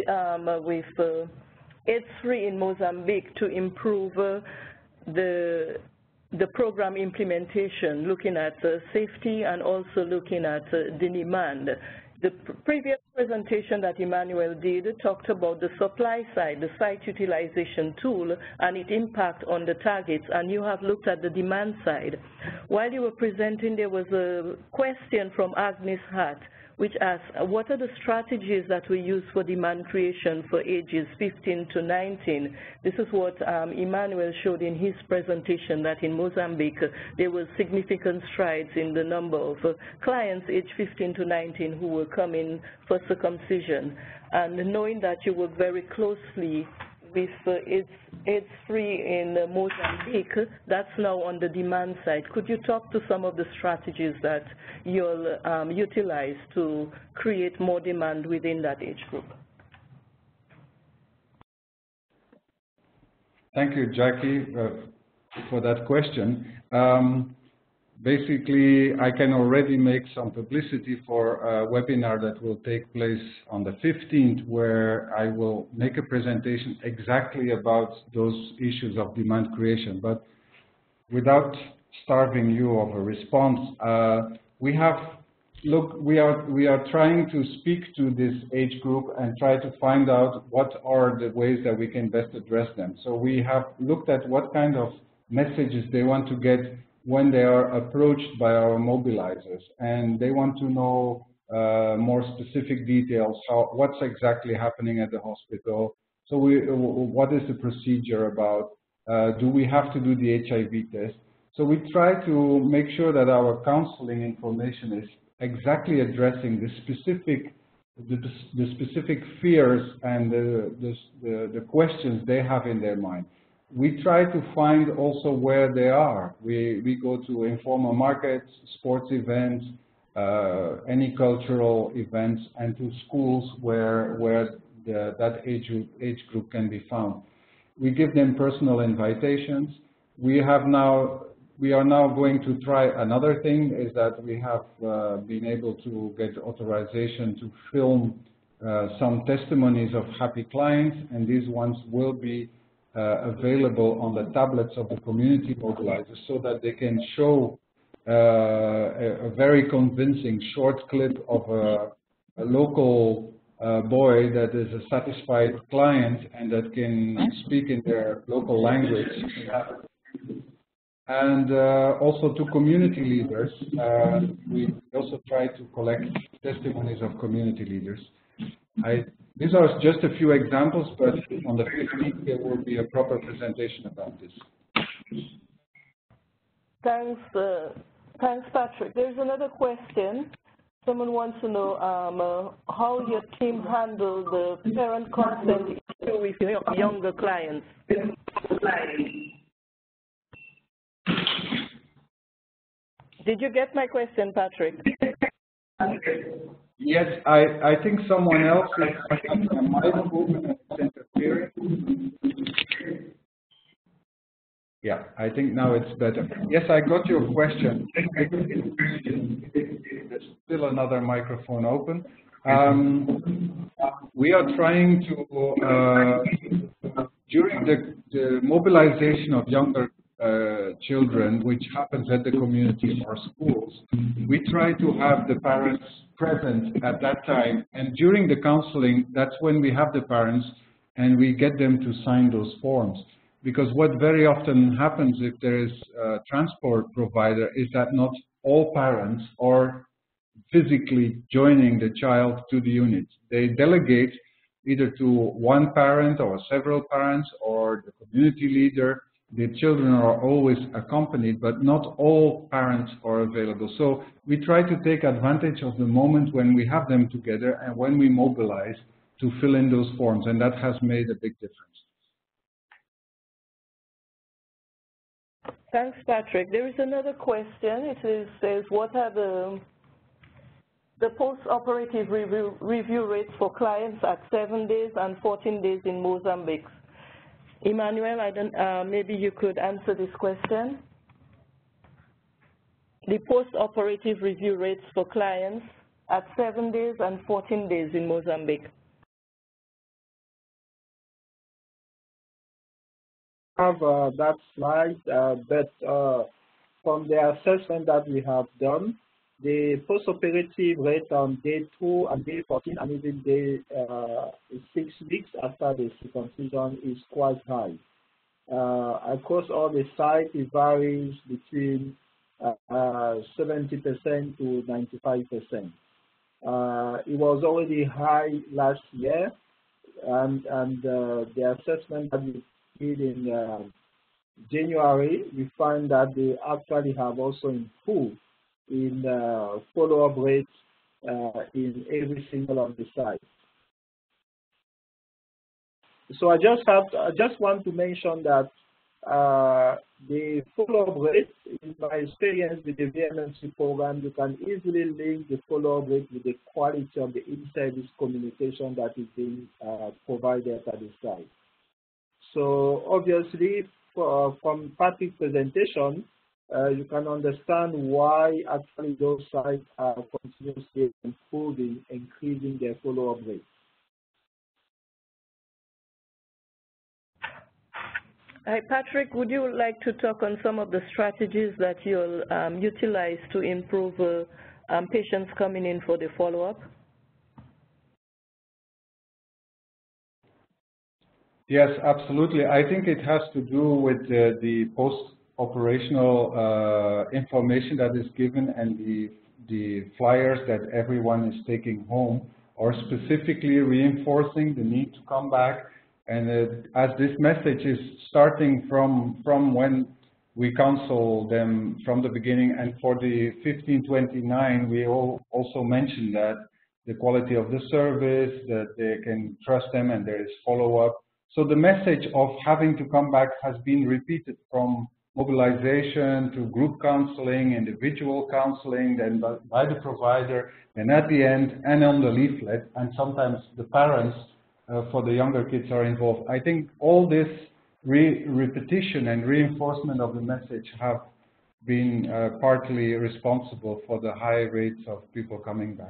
Speaker 2: AIDS-free in Mozambique to improve the program implementation, looking at safety and also looking at the demand. The previous presentation that Emmanuel did talked about the supply side, the site utilization tool, and its impact on the targets, and you have looked at the demand side. while you were presenting, there was a question from Agnes Hart, which asks, what are the strategies that we use for demand creation for ages 15 to 19? This is what Emmanuel showed in his presentation, that in Mozambique, there were significant strides in the number of clients aged 15 to 19 who were coming for circumcision. And knowing that you work very closely with AIDS-free in Mozambique, that's now on the demand side. Could you talk to some of the strategies that you'll utilize to create more demand within that age group?
Speaker 4: Thank you, Jackie, for that question. Basically, I can already make some publicity for a webinar that will take place on the 15th, where I will make a presentation exactly about those issues of demand creation. But without starving you of a response, we are trying to speak to this age group and try to find out what are the ways that we can best address them. So we have looked at what kind of messages they want to get when they are approached by our mobilizers, and they want to know more specific details, what's exactly happening at the hospital. So what is the procedure about? Do we have to do the HIV test? So we try to make sure that our counseling information is exactly addressing the specific fears and the questions they have in their mind. We try to find also where they are. We go to informal markets, sports events, any cultural events, and to schools where that age group can be found. We give them personal invitations. We are now going to try another thing, is that we have been able to get authorization to film some testimonies of happy clients, and these ones will be available on the tablets of the community mobilizers, so that they can show a very convincing short clip of a local boy that is a satisfied client and that can speak in their local language. And also to community leaders, we also try to collect testimonies of community leaders. These are just a few examples, but on the 15th there will be a proper presentation about this.
Speaker 2: Thanks, Patrick. There's another question. Someone wants to know how your team handles the parent consent issue with younger clients. Did you get my question, Patrick?
Speaker 4: Yes, I think someone else is having a mic open and interfering. Yeah, I think now it's better. Yes, I got your question. There's still another microphone open. We are trying to, during the mobilization of younger children, which happens at the community or schools, we try to have the parents present at that time, and during the counseling, that's when we have the parents and we get them to sign those forms. Because what very often happens if there is a transport provider is that not all parents are physically joining the child to the unit. They delegate either to one parent or several parents or the community leader. The children are always accompanied, but not all parents are available. So we try to take advantage of the moment when we have them together and when we mobilize to fill in those forms, and that has made a big difference.
Speaker 2: Thanks, Patrick. There is another question. It says, what are the post-operative review rates for clients at 7 days and 14 days in Mozambique? Emmanuel, maybe you could answer this question. The post-operative review rates for clients at 7 days and 14 days in Mozambique.
Speaker 3: Have that slide, but from the assessment that we have done, the post-operative rate on day 2 and day 14 and even day 6 weeks after the circumcision is quite high. Across all the sites, it varies between 70% to 95%. It was already high last year, and the assessment that we did in January, we find that they actually have also improved in follow-up rates in every single of the sites. So I just want to mention that the follow-up rate, in my experience with the VMMC program, you can easily link the follow-up rate with the quality of the in-service communication that is being provided at the site. So obviously, from Patrick's presentation, you can understand why actually those sites are continuously improving, increasing their follow-up rate.
Speaker 2: Hi, Patrick, would you like to talk on some of the strategies that you'll utilize to improve patients coming in for the follow-up?
Speaker 4: Yes, absolutely. I think it has to do with the post-operational information that is given and the flyers that everyone is taking home, or specifically reinforcing the need to come back. And as this message is starting from when we counsel them from the beginning, and for the 1529, we also mentioned that the quality of the service, that they can trust them and there is follow-up. So the message of having to come back has been repeated from mobilization to group counseling, individual counseling, then by the provider, and at the end, and on the leaflet, and sometimes the parents for the younger kids are involved. I think all this repetition and reinforcement of the message have been partly responsible for the high rates of people coming back.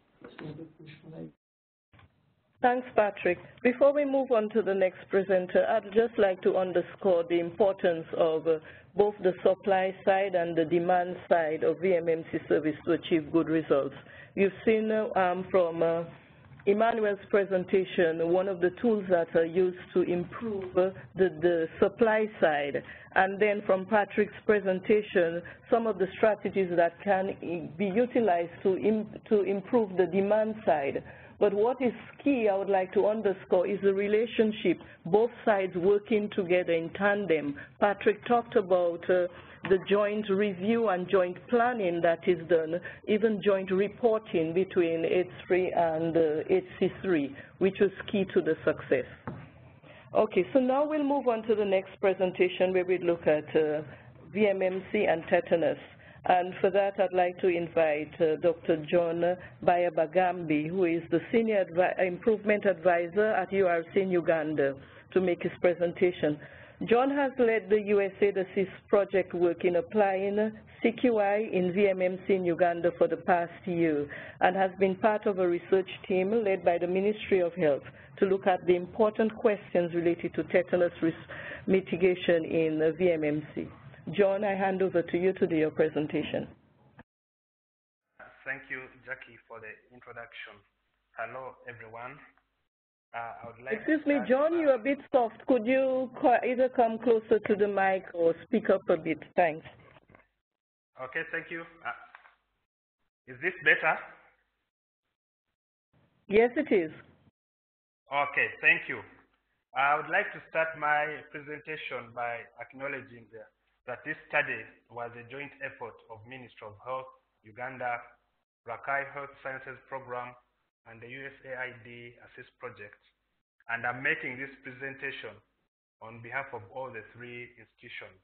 Speaker 2: Thanks, Patrick. Before we move on to the next presenter, I'd just like to underscore the importance of both the supply side and the demand side of VMMC service to achieve good results. You've seen from Emmanuel's presentation, one of the tools that are used to improve the supply side. And then from Patrick's presentation, some of the strategies that can be utilized to improve the demand side. But what is key, I would like to underscore, is the relationship, both sides working together in tandem. Patrick talked about the joint review and joint planning that is done, even joint reporting between H3 and HC3, which was key to the success. Okay, so now we'll move on to the next presentation where we look at VMMC and tetanus. And for that, I'd like to invite Dr. John Bayabagambi, who is the Senior Improvement Advisor at URC in Uganda, to make his presentation. John has led the USAID Assist project work in applying CQI in VMMC in Uganda for the past year, and has been part of a research team led by the Ministry of Health to look at the important questions related to tetanus risk mitigation in VMMC. John, I hand over to you to do your presentation.
Speaker 5: Thank you, Jackie, for the introduction. Hello, everyone. I would like
Speaker 2: Excuse me, John, you're a bit soft. Could you either come closer to the mic or speak up a bit? Thanks.
Speaker 5: Okay, thank you. Is this better?
Speaker 2: Yes, it is.
Speaker 5: Okay, thank you. I would like to start my presentation by acknowledging that this study was a joint effort of Ministry of Health, Uganda, Rakai Health Sciences Program, and the USAID Assist project. And I'm making this presentation on behalf of all the three institutions.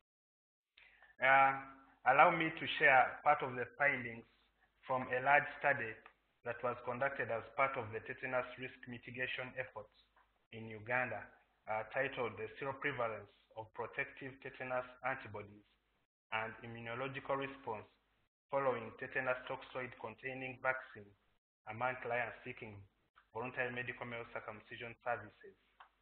Speaker 5: Allow me to share part of the findings from a large study that was conducted as part of the tetanus risk mitigation efforts in Uganda, titled The Seroprevalence of Protective Tetanus Antibodies and Immunological Response Following Tetanus Toxoid-Containing Vaccine among clients seeking voluntary medical male circumcision services.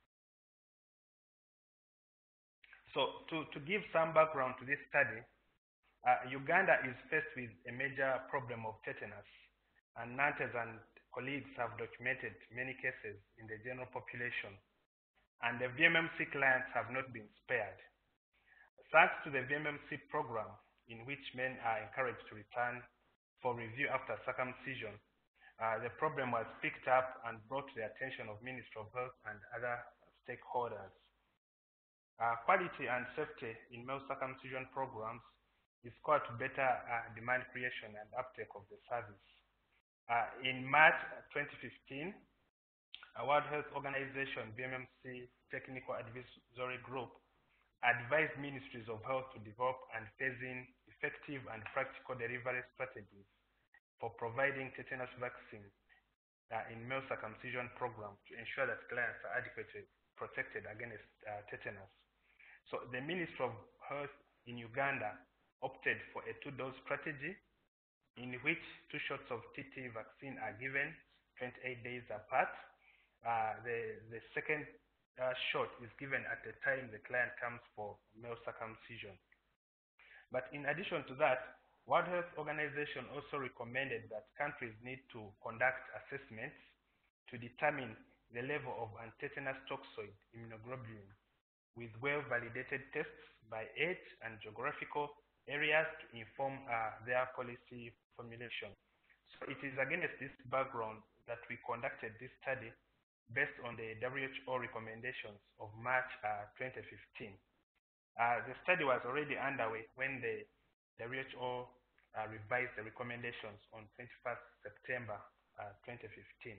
Speaker 5: So to give some background to this study, Uganda is faced with a major problem of tetanus, and Nantes and colleagues have documented many cases in the general population, and the VMMC clients have not been spared. Thanks to the VMMC program, in which men are encouraged to return for review after circumcision. The problem was picked up and brought to the attention of Ministry of Health and other stakeholders. Quality and safety in male circumcision programs is core to better demand creation and uptake of the service. In March 2015, World Health Organization VMMC Technical Advisory Group advised ministries of health to develop and phase in effective and practical delivery strategies for providing tetanus vaccine in male circumcision program to ensure that clients are adequately protected against tetanus. So the Ministry of Health in Uganda opted for a two-dose strategy in which 2 shots of TT vaccine are given 28 days apart. The second shot is given at the time the client comes for male circumcision. But in addition to that, World Health Organization also recommended that countries need to conduct assessments to determine the level of anti-tetanus toxoid immunoglobulin with well-validated tests by age and geographical areas to inform their policy formulation. So it is against this background that we conducted this study based on the WHO recommendations of March 2015. The study was already underway when the WHO revised the recommendations on 21st September 2015.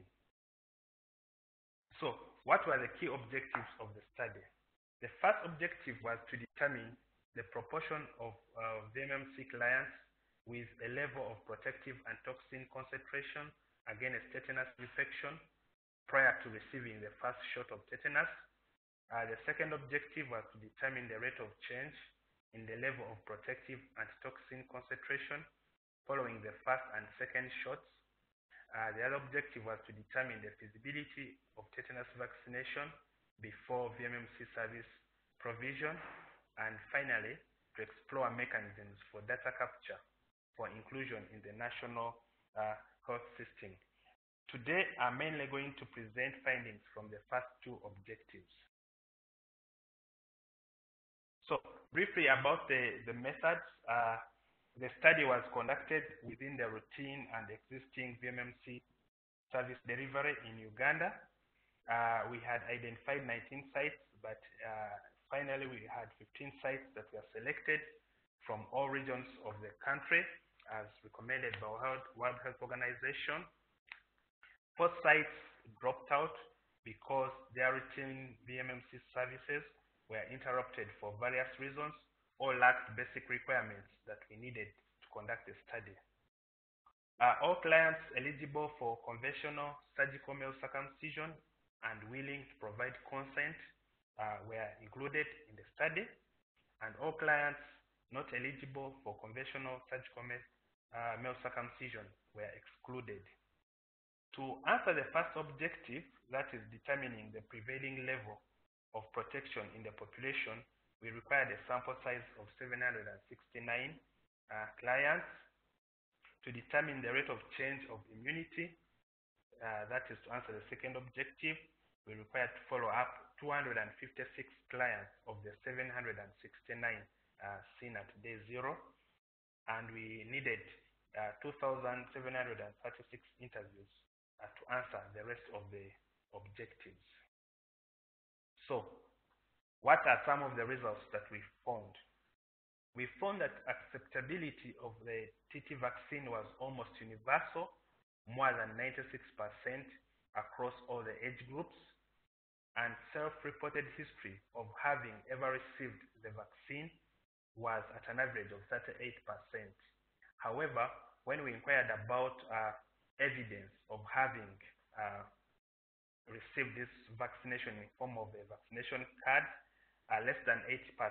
Speaker 5: So what were the key objectives of the study? The first objective was to determine the proportion of VMMC clients with a level of protective and toxin concentration against tetanus infection prior to receiving the first shot of tetanus. The second objective was to determine the rate of change in the level of protective and toxin concentration following the first and second shots. The other objective was to determine the feasibility of tetanus vaccination before VMMC service provision. And finally, to explore mechanisms for data capture for inclusion in the national health system. Today, I'm mainly going to present findings from the first 2 objectives. So, briefly about the methods. The study was conducted within the routine and existing VMMC service delivery in Uganda. We had identified 19 sites, but finally we had 15 sites that were selected from all regions of the country as recommended by World Health Organization. 4 sites dropped out because their routine VMMC services were interrupted for various reasons or lacked basic requirements that we needed to conduct the study. All clients eligible for conventional surgical male circumcision and willing to provide consent were included in the study, and all clients not eligible for conventional surgical male circumcision were excluded. To answer the first objective, that is determining the prevailing level of protection in the population, we required a sample size of 769 clients. To determine the rate of change of immunity, that is to answer the second objective, we required to follow up 256 clients of the 769 seen at day 0, and we needed 2,736 interviews to answer the rest of the objectives. So, what are some of the results that we found? We found that acceptability of the TT vaccine was almost universal, more than 96% across all the age groups, and self-reported history of having ever received the vaccine was at an average of 38%. However, when we inquired about evidence of having received this vaccination in form of a vaccination card, less than 8%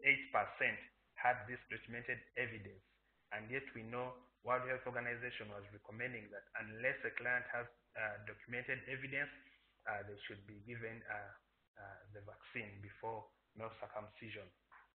Speaker 5: had this documented evidence. And yet we know World Health Organization was recommending that unless a client has documented evidence, they should be given the vaccine before male circumcision.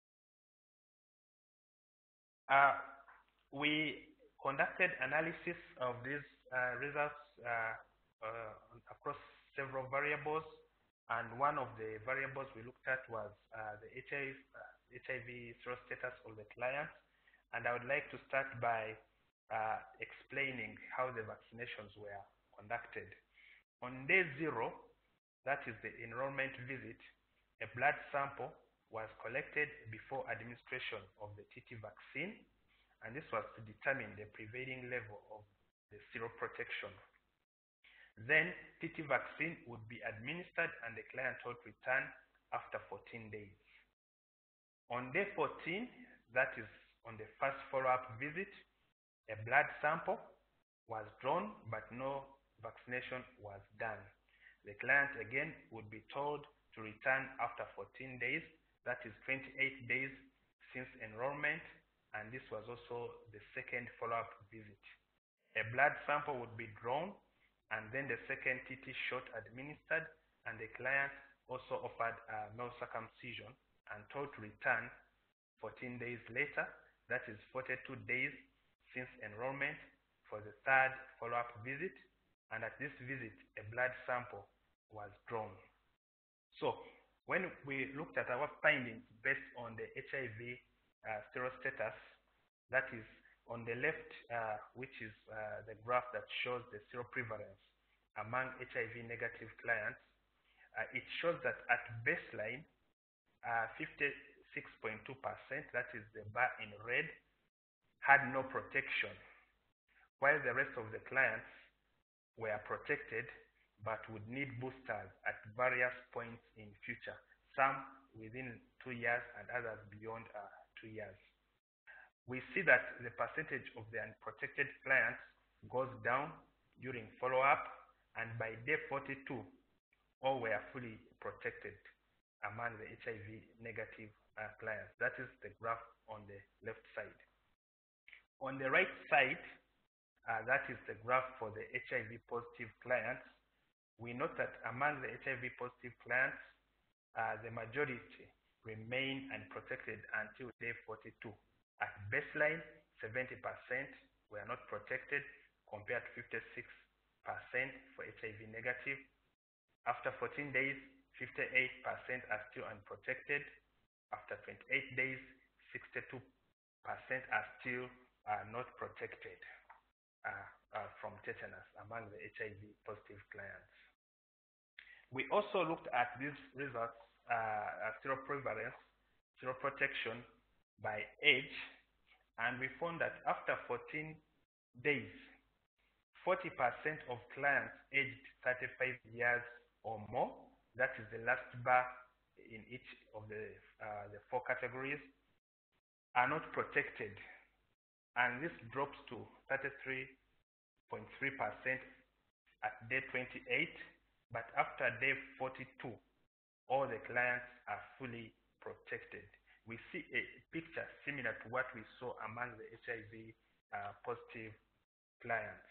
Speaker 5: We conducted analysis of these results across several variables, and one of the variables we looked at was the HIV serostatus of the client. And I would like to start by explaining how the vaccinations were conducted. On day 0, that is the enrollment visit, a blood sample was collected before administration of the TT vaccine, and this was to determine the prevailing level of the seroprotection. Then TT vaccine would be administered and the client would return after 14 days. On day 14, that is on the first follow-up visit, a blood sample was drawn but no vaccination was done. The client again would be told to return after 14 days, that is 28 days since enrollment, and this was also the second follow-up visit. A blood sample would be drawn and then the second TT shot administered, and the client also offered a male circumcision and told to return 14 days later, that is 42 days since enrollment, for the third follow-up visit, and at this visit a blood sample was drawn. So when we looked at our findings based on the HIV serostatus, that is on the left, which is the graph that shows the seroprevalence among HIV negative clients, it shows that at baseline, 56.2%, that is the bar in red, had no protection, while the rest of the clients were protected but would need boosters at various points in future, some within 2 years and others beyond 2 years. We see that the percentage of the unprotected clients goes down during follow-up, and by day 42, all were fully protected among the HIV negative clients. That is the graph on the left side. On the right side, that is the graph for the HIV positive clients. We note that among the HIV positive clients, the majority remain unprotected until day 42. At baseline, 70% were not protected compared to 56% for HIV negative. After 14 days, 58% are still unprotected. After 28 days, 62% are still not protected from tetanus among the HIV positive clients. We also looked at these results, seroprevalence, seroprotection by age, and we found that after 14 days, 40% of clients aged 35 years or more, that is the last bar in each of the 4 categories, are not protected, and this drops to 33.3% at day 28, but after day 42, all the clients are fully protected. We see a picture similar to what we saw among the HIV positive clients.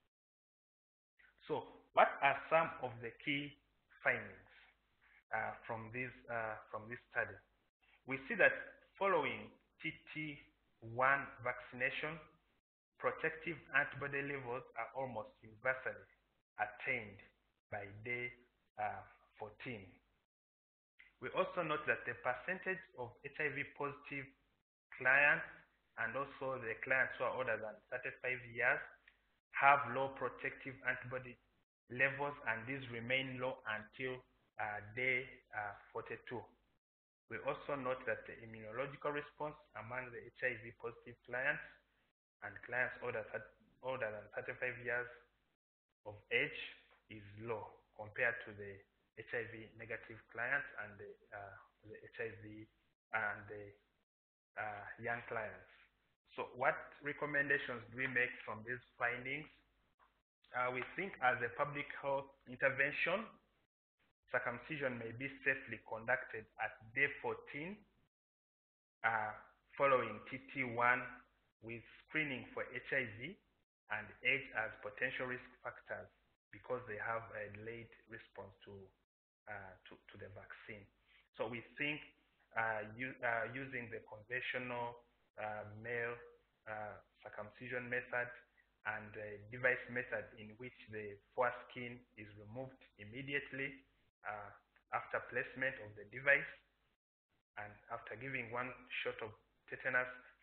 Speaker 5: So what are some of the key findings from this study? We see that following TT1 vaccination, protective antibody levels are almost universally attained by day 14. We also note that the percentage of HIV positive clients and also the clients who are older than 35 years have low protective antibody levels, and these remain low until day 42. We also note that the immunological response among the HIV positive clients and clients older than 35 years of age is low compared to the HIV negative clients and the HIV and the young clients. So what recommendations do we make from these findings? We think as a public health intervention, circumcision may be safely conducted at day 14 following TT1 with screening for HIV and age as potential risk factors because they have a delayed response to the vaccine. So we think using the conventional male circumcision method and the device method in which the foreskin is removed immediately after placement of the device and after giving 1 shot of tetanus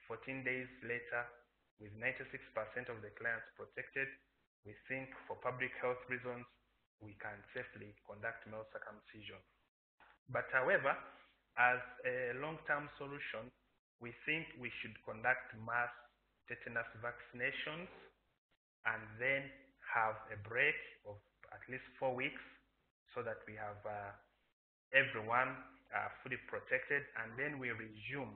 Speaker 5: 14 days later, with 96% of the clients protected, we think for public health reasons, we can safely conduct male circumcision. But however, as a long-term solution, we think we should conduct mass tetanus vaccinations and then have a break of at least 4 weeks so that we have everyone fully protected, and then we resume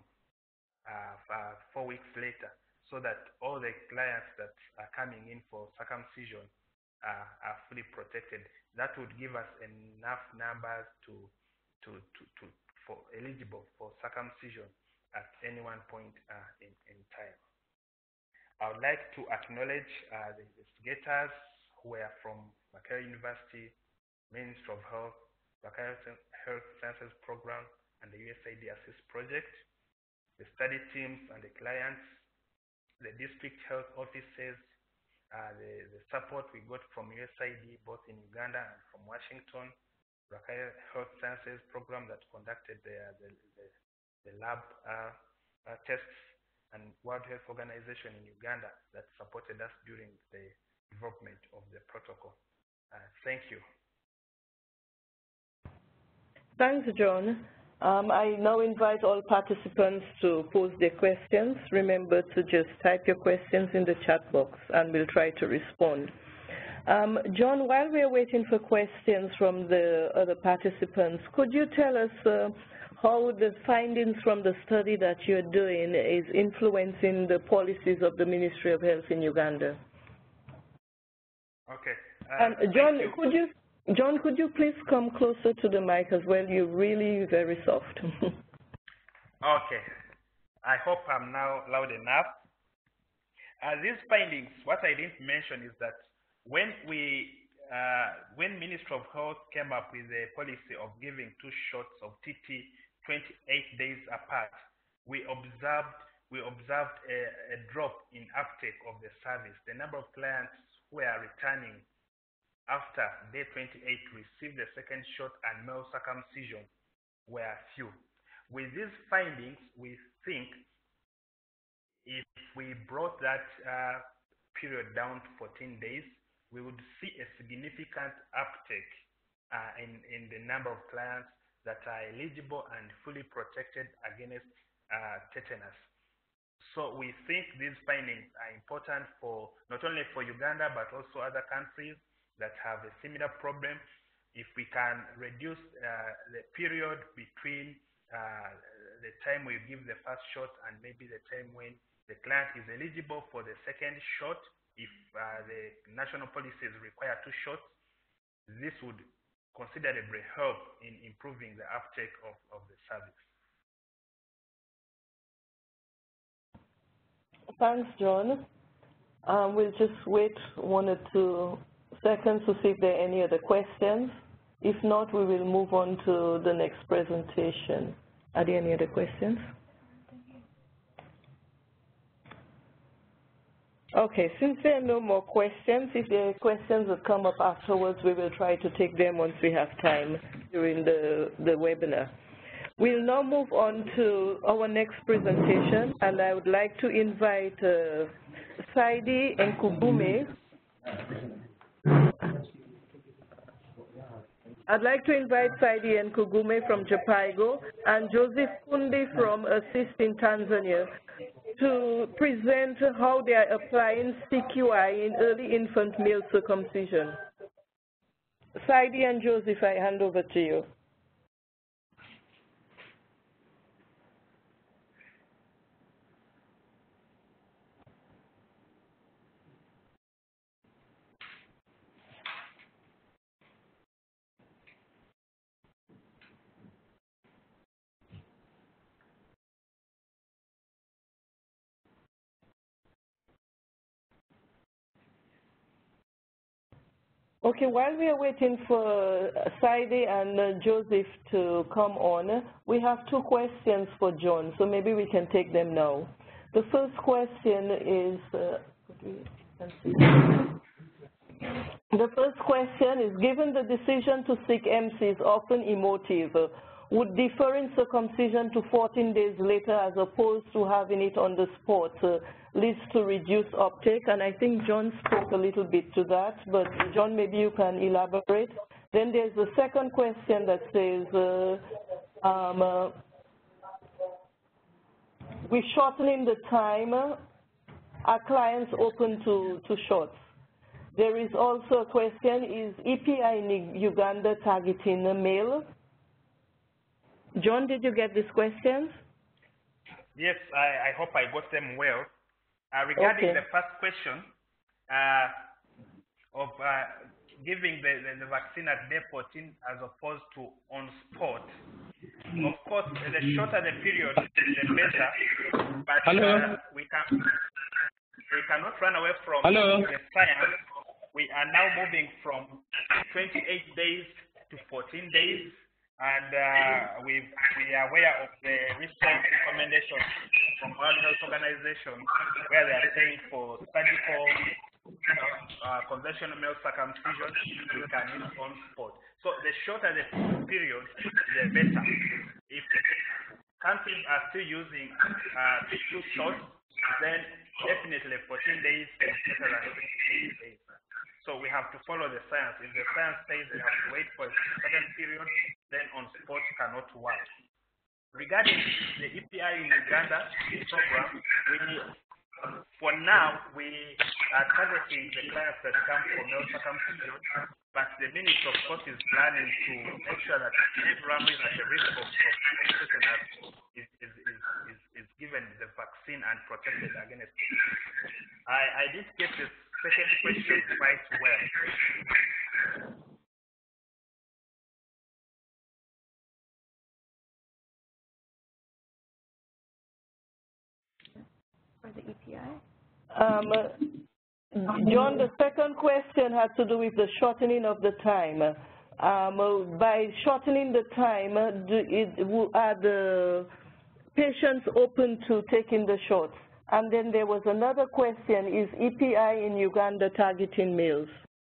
Speaker 5: 4 weeks later so that all the clients that are coming in for circumcision are fully protected. That would give us enough numbers for eligible for circumcision at any one point in time. I would like to acknowledge the investigators who were from Makerere University, Ministry of Health, Makerere Health Sciences Program, and the USAID Assist Project, the study teams and the clients, the district health offices, the support we got from USAID both in Uganda and from Washington, Makerere Health Sciences Program that conducted the lab tests, and World Health Organization in Uganda that supported us during the development of the protocol. Thank you.
Speaker 2: Thanks, John. I now invite all participants to pose their questions. Remember to just type your questions in the chat box and we'll try to respond. John, while we're waiting for questions from the other participants, could you tell us how the findings from the study that you're doing is influencing the policies of the Ministry of Health in Uganda?
Speaker 5: Okay.
Speaker 2: And John, could you please come closer to the mic as well? You're really very soft.
Speaker 5: Okay. I hope I'm now loud enough. These findings, what I didn't mention is that when Ministry of Health came up with a policy of giving 2 shots of TT 28 days apart, we observed a drop in uptake of the service. The number of clients who are returning after day 28 received the second shot and male circumcision were few. With these findings, we think if we brought that period down to 14 days, we would see a significant uptake in the number of clients that are eligible and fully protected against tetanus. So we think these findings are important for not only for Uganda but also other countries that have a similar problem. If we can reduce the period between the time we give the first shot and maybe the time when the client is eligible for the second shot, if the national policies require 2 shots, this would considerably help in improving the uptake of the service.
Speaker 2: Thanks, John. We'll just wait 1 or 2 seconds to see if there are any other questions. If not, we will move on to the next presentation. Are there any other questions? Okay, since there are no more questions, if there are questions that come up afterwards, we will try to take them once we have time during the webinar. We'll now move on to our next presentation, and I would like to invite Saidi Nkugume. I'd like to invite Saidi Nkugume from Japaigo and Joseph Kundi from Assist in Tanzania to present how they are applying CQI in early infant male circumcision. Saidi and Joseph, I hand over to you. Okay, while we are waiting for Saidi and Joseph to come on, we have 2 questions for John, so maybe we can take them now. The first question is, given the decision to seek MC is often emotive, would deferring circumcision to 14 days later as opposed to having it on the spot leads to reduced uptake? And I think John spoke a little bit to that, but John, maybe you can elaborate. Then there's the second question that says, with shortening the time, are clients open to shots? There is also a question, is EPI in Uganda targeting a male? John, did you get these questions?
Speaker 5: Yes, I hope I got them well. Regarding the first question of giving the vaccine at day 14 as opposed to on spot, of course, the shorter the period, the better. But we cannot run away from the science. We are now moving from 28 days to 14 days. And we are aware of the recent recommendations from World Health Organization where they are saying for surgical conventional male circumcision, we can use on spot. So the shorter the period, the better. If countries are still using 2 shots, then definitely 14 days is better than 28 days. So we have to follow the science. If the science says we have to wait for a certain period, then on spot cannot work. Regarding the EPI in Uganda program, for now, we are targeting the clients that come for male circumcision, but the Ministry of course is planning to make sure that everyone who is at the risk of tetanus is given the vaccine and protected against it. I did get the second question quite well.
Speaker 1: For the EPI?
Speaker 2: John, the second question had to do with the shortening of the time. By shortening the time, are the patients open to taking the shots? And then there was another question, is EPI in Uganda targeting males?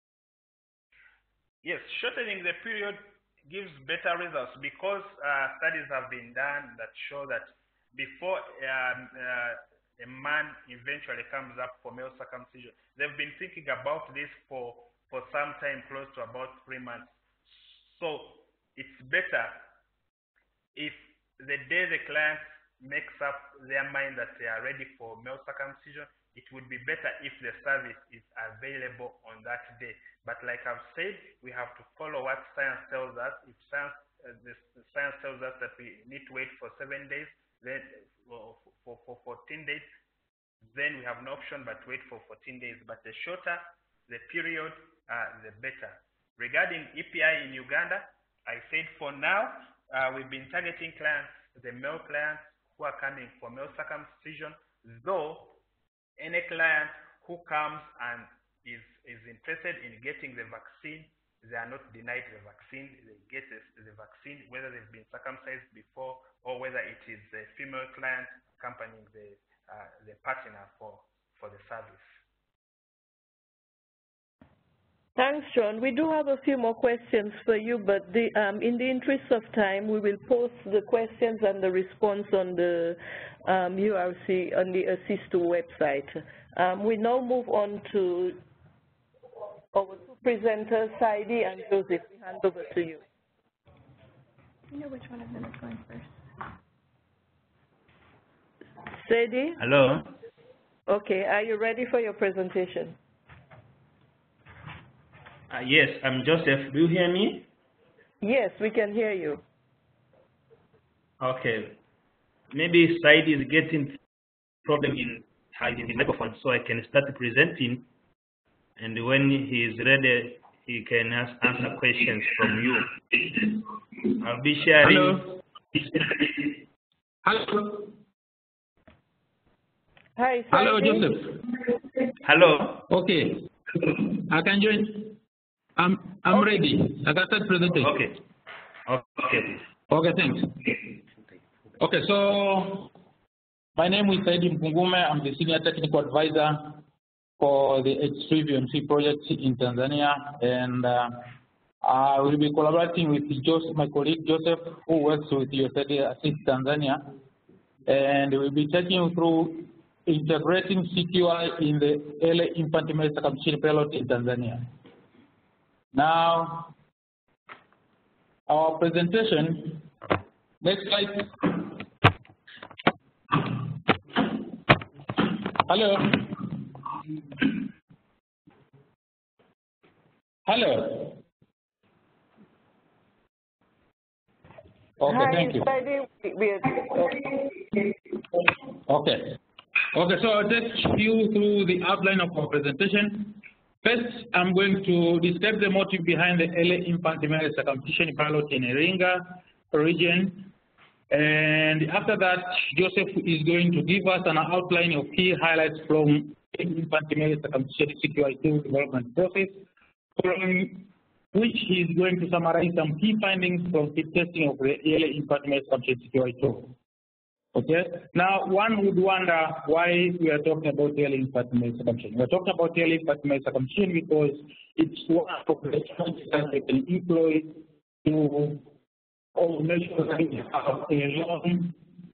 Speaker 5: Yes, shortening the period gives better results because studies have been done that show that before a man eventually comes up for male circumcision, they've been thinking about this for some time, close to about 3 months. So it's better if the day the client makes up their mind that they are ready for male circumcision, it would be better if the service is available on that day. But like I've said, we have to follow what science tells us. If the science tells us that we need to wait for 7 days, then for 14 days, then we have no option but wait for 14 days. But the shorter the period, the better. Regarding EPI in Uganda, I said for now, we've been targeting clients, the male clients who are coming for male circumcision, though any client who comes and is interested in getting the vaccine, they are not denied the vaccine. They get the vaccine, whether they've been circumcised before or whether it is a female client accompanying the partner for the service.
Speaker 2: Thanks, John. We do have a few more questions for you, but in the interest of time, we will post the questions and the response on the URC, on the Assist website. We now move on to our two presenters, Saidi and Joseph. We hand over to you.
Speaker 1: Do you know which one of them is going first?
Speaker 2: Saidi?
Speaker 6: Hello.
Speaker 2: Okay, are you ready for your presentation?
Speaker 6: Yes, I'm Joseph. Do you hear me?
Speaker 2: Yes, we can hear you.
Speaker 6: Okay. Maybe Saidi is getting problem in the microphone, so I can start presenting. And when he is ready, he can answer questions from you. I'll be sharing.
Speaker 7: Hello. Hello.
Speaker 2: Hi, Saidi.
Speaker 7: Hello, Joseph.
Speaker 6: Hello.
Speaker 7: Okay. I can join. I'm ready. I can start presenting.
Speaker 6: Okay. Okay.
Speaker 7: Okay, thanks. Okay, so my name is Saidi Mpungume. I'm the Senior Technical Advisor for the H3 VMMC project in Tanzania, and I will be collaborating with Joseph, my colleague Joseph, who works with USAID Assist Tanzania, and we'll be taking you through integrating CQI in the early infant male circumcision pilot in Tanzania. Now, our presentation, next slide. Hello. Hello. Okay,
Speaker 2: Hi,
Speaker 7: thank you. Okay. Okay, so I'll take you through the outline of our presentation. First, I'm going to describe the motive behind the early infant male circumcision pilot in Iringa region. And after that, Joseph is going to give us an outline of key highlights from infant male circumcision CQI2 development process, following which he is going to summarize some key findings from the testing of the early infant male circumcision CQI2. Okay. Now, one would wonder why we are talking about early infant male circumcision. We are talking about early infant male circumcision because it's one of the strategies that they can employ to make sure that we have a long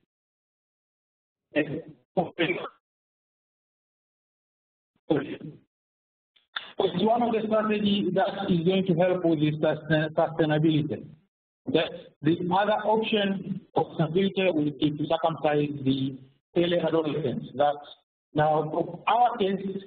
Speaker 7: it's one of the strategies that is going to help with this sustainability. Okay? The other option of sustainability will be to circumcise the early adolescents. That now, for our case,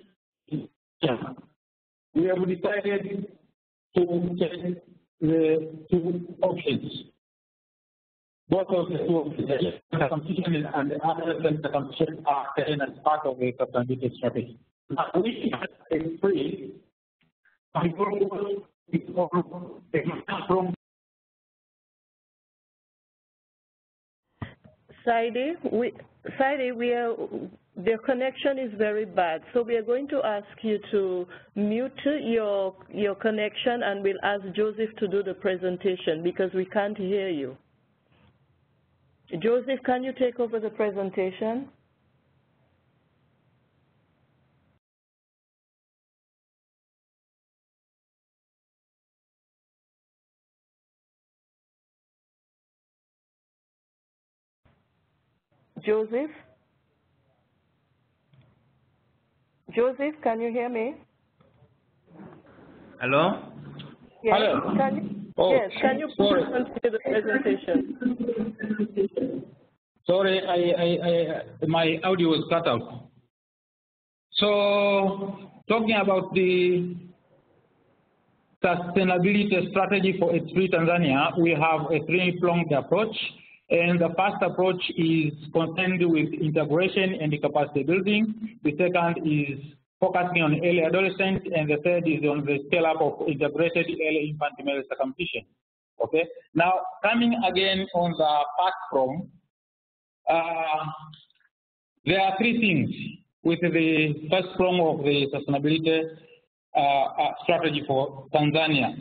Speaker 7: we have decided to take the two options. Both of the two options, the circumcision and the adolescent circumcision, are taken as part of the sustainability strategy. Now, we have a free from
Speaker 2: Saidi, the connection is very bad, so we are going to ask you to mute your connection, and we'll ask Joseph to do the presentation because we can't hear you. Joseph, can you take over the presentation? Joseph? Joseph, can you hear me?
Speaker 6: Hello?
Speaker 2: Yes.
Speaker 7: Hello.
Speaker 2: Can you please continue the presentation?
Speaker 7: Sorry, my audio was cut out. So, talking about the sustainability strategy for H3 Tanzania, we have a three-pronged approach. And the first approach is concerned with integration and capacity building. The second is focusing on early adolescents, and the third is on the scale-up of integrated early infant male circumcision. Okay. Now, coming again on the first prong, there are three things with the first prong of the sustainability strategy for Tanzania.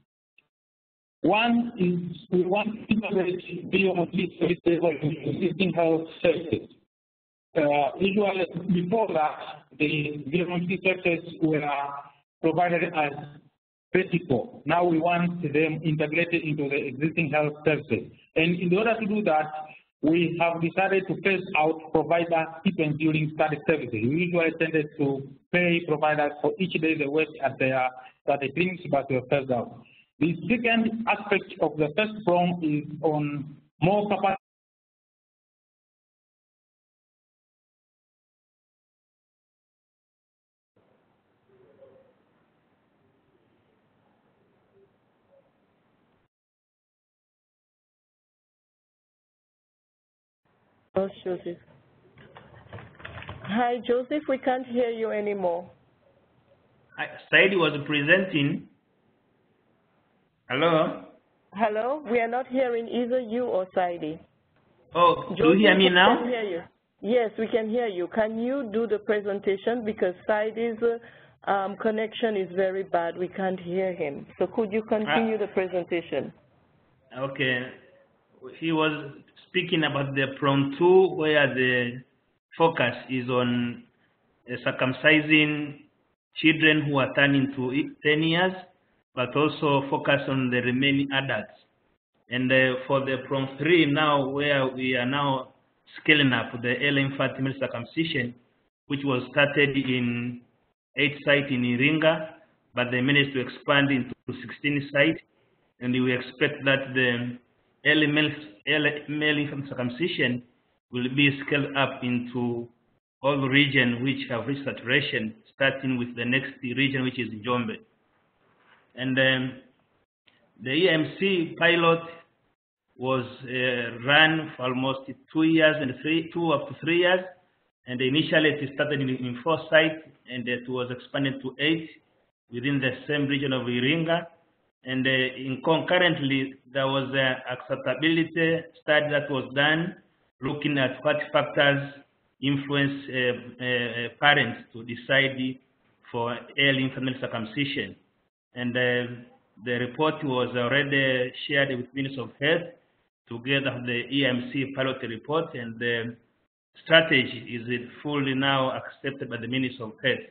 Speaker 7: One is we want to integrate VMMC services like existing health services. Usually, before that, the VMMC services were provided as critical. Now we want them integrated into the existing health services. And in order to do that, we have decided to phase out provider stipends during study services. We usually tended to pay providers for each day they work at the clinics, but we have phased out. The second aspect of the first prong is on more capacity.
Speaker 2: Oh, Joseph. Hi, Joseph, we can't hear you anymore.
Speaker 6: Saidi was presenting. Hello?
Speaker 2: Hello? We are not hearing either you or Saidi.
Speaker 6: Oh, do you hear me now?
Speaker 2: We can hear you. Yes, we can hear you. Can you do the presentation? Because Saidi's connection is very bad. We can't hear him. So could you continue the presentation?
Speaker 6: Okay. He was speaking about the prong 2, where the focus is on circumcising children who are turning to 10 years. but also focus on the remaining adults. And for the prong 3 now, where we are now scaling up the early infant male circumcision, which was started in 8 sites in Iringa, but they managed to expand into 16 sites, and we expect that the early male infant circumcision will be scaled up into all the regions which have reached saturation, starting with the next region, which is Njombe. And the EMC pilot was run for almost 2 years and 2 up to 3 years, and initially it started in 4 sites, and it was expanded to 8 within the same region of Iringa. And concurrently, there was an acceptability study that was done, looking at what factors influence parents to decide for early infant circumcision. And the report was already shared with Ministry of Health together with the EMC pilot report, and the strategy is fully now accepted by the Ministry of Health.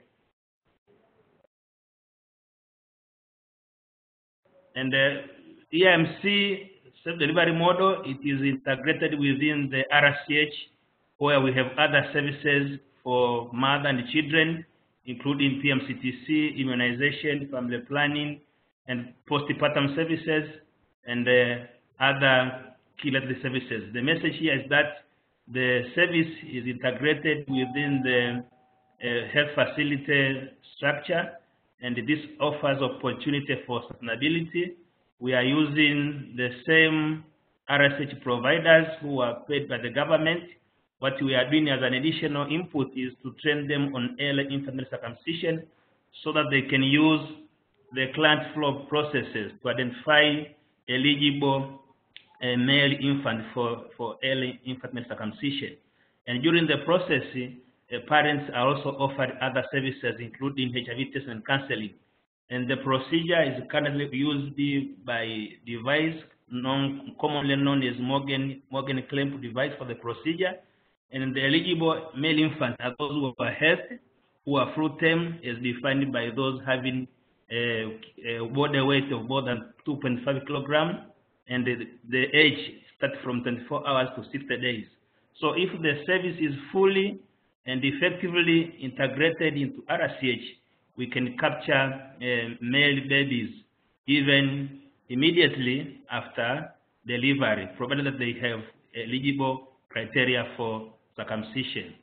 Speaker 6: And the EMC self-delivery model, it is integrated within the RCH, where we have other services for mother and children, including PMCTC, immunization, family planning, and postpartum services, and other key-related services. The message here is that the service is integrated within the health facility structure, and this offers opportunity for sustainability. We are using the same RSH providers who are paid by the government. What we are doing as an additional input is to train them on early infant circumcision so that they can use the client flow processes to identify eligible male infant for early infant circumcision. And during the process, parents are also offered other services, including HIV tests and counseling. And the procedure is currently used by device commonly known as Morgan clamp device for the procedure. And the eligible male infants are those who are healthy, who are full term, as defined by those having a body weight of more than 2.5 kilograms, and the age starts from 24 hours to 60 days. So if the service is fully and effectively integrated into RCH, we can capture male babies even immediately after delivery, provided that they have eligible criteria for circumcision.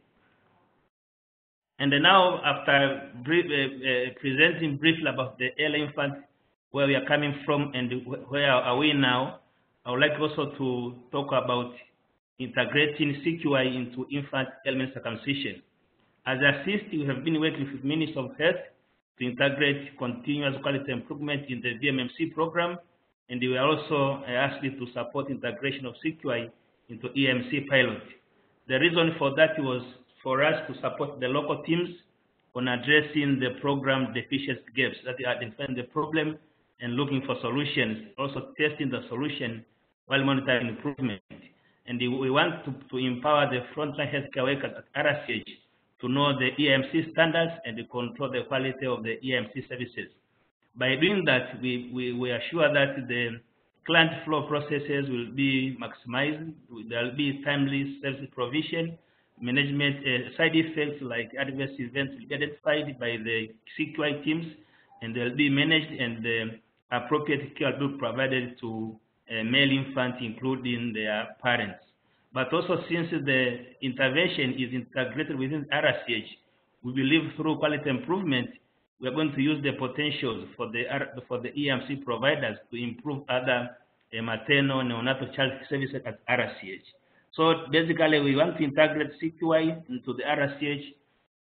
Speaker 6: And now, after presenting briefly about the early infant, where we are coming from and where are we now, I would like also to talk about integrating CQI into infant early circumcision. As ASSIST, we have been working with Ministry of Health to integrate continuous quality improvement in the VMMC program, and we are also asked to support integration of CQI into EMC pilot. The reason for that was for us to support the local teams on addressing the program deficiency gaps, that are identifying the problem and looking for solutions, also testing the solution while monitoring improvement. And we want to empower the frontline healthcare workers at RCH to know the EMC standards and to control the quality of the EMC services. By doing that, we are sure that the client flow processes will be maximized. There will be timely service provision, management, side effects like adverse events will be identified by the CQI teams, and they'll be managed, and the appropriate care will be provided to male infants, including their parents. But also, since the intervention is integrated within RCH, we believe through quality improvement, we are going to use the potentials for the EMC providers to improve other maternal neonatal child services at RCH. So basically, we want to integrate CQI into the RCH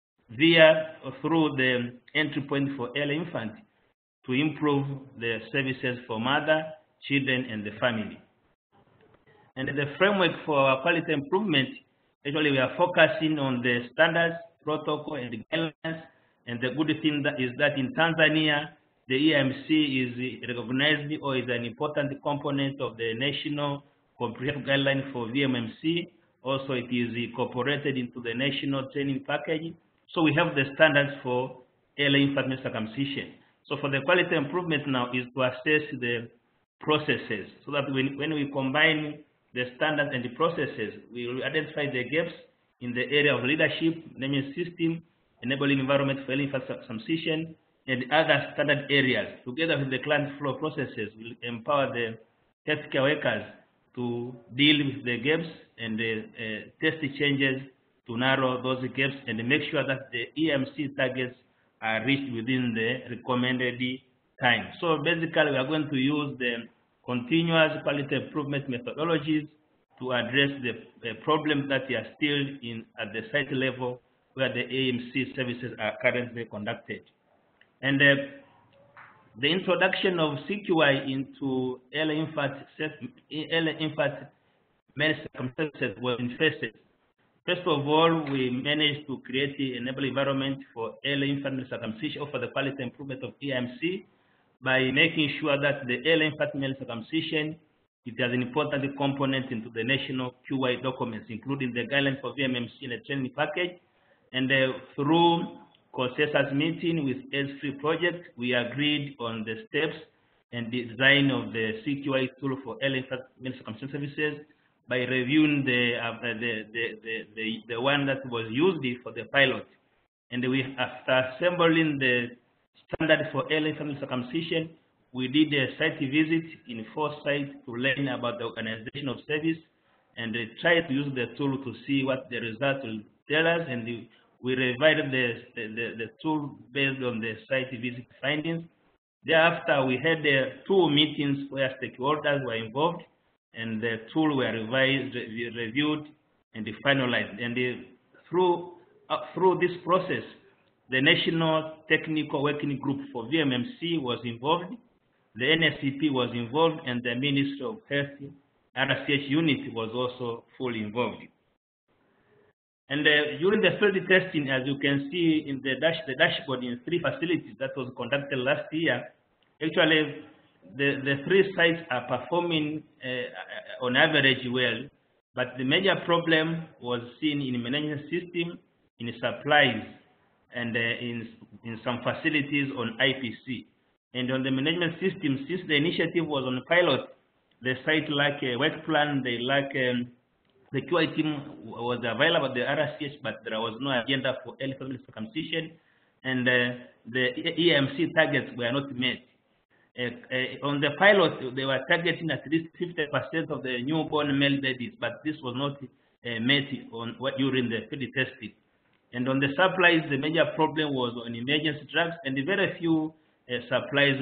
Speaker 6: through the entry point for early infant to improve the services for mother, children, and the family. And the framework for our quality improvement, actually we are focusing on the standards, protocol, and the guidelines. And the good thing is that in Tanzania, the EMC is recognized or is an important component of the national comprehensive guideline for VMMC. Also, it is incorporated into the national training package. So we have the standards for early infant circumcision. So for the quality improvement now is to assess the processes, so that when we combine the standards and the processes, we will identify the gaps in the area of leadership, management system, enabling environment for infant subsistence, and other standard areas. Together with the client flow processes, will empower the healthcare workers to deal with the gaps and test the changes to narrow those gaps and make sure that the EMC targets are reached within the recommended time. So basically, we are going to use the continuous quality improvement methodologies to address the problems that are still at the site level where the AMC services are currently conducted. And the introduction of CQI into early infant male circumstances was in phases. First of all, we managed to create an enabling environment for early infant circumcision for the quality improvement of EMC by making sure that the early infant male circumcision is an important component into the national QI documents, including the guidelines for VMMC and the training package. And through consensus meeting with S3 project, we agreed on the steps and design of the CQI tool for early infant male circumcision services by reviewing the one that was used for the pilot. And after assembling the standard for early infant circumcision, we did a site visit in 4 sites to learn about the organization of service and try to use the tool to see what the results will tell us. And we revised the tool based on the site visit findings. Thereafter, we had 2 meetings where stakeholders were involved, and the tool were revised, reviewed, and finalized. And through this process, the National Technical Working Group for VMMC was involved, the NSCP was involved, and the Ministry of Health RCH unit was also fully involved. And during the field testing, as you can see in the dashboard in 3 facilities that was conducted last year, actually the 3 sites are performing on average well, but the major problem was seen in management system, in supplies, and in some facilities on IPC. And on the management system, since the initiative was on pilot, the site lacked a work plan, they lacked the QI team was available at the RCH, but there was no agenda for early family circumcision, and the EMC targets were not met. On the pilot, they were targeting at least 50% of the newborn male babies, but this was not met during the field testing. And on the supplies, the major problem was on emergency drugs, and very few supplies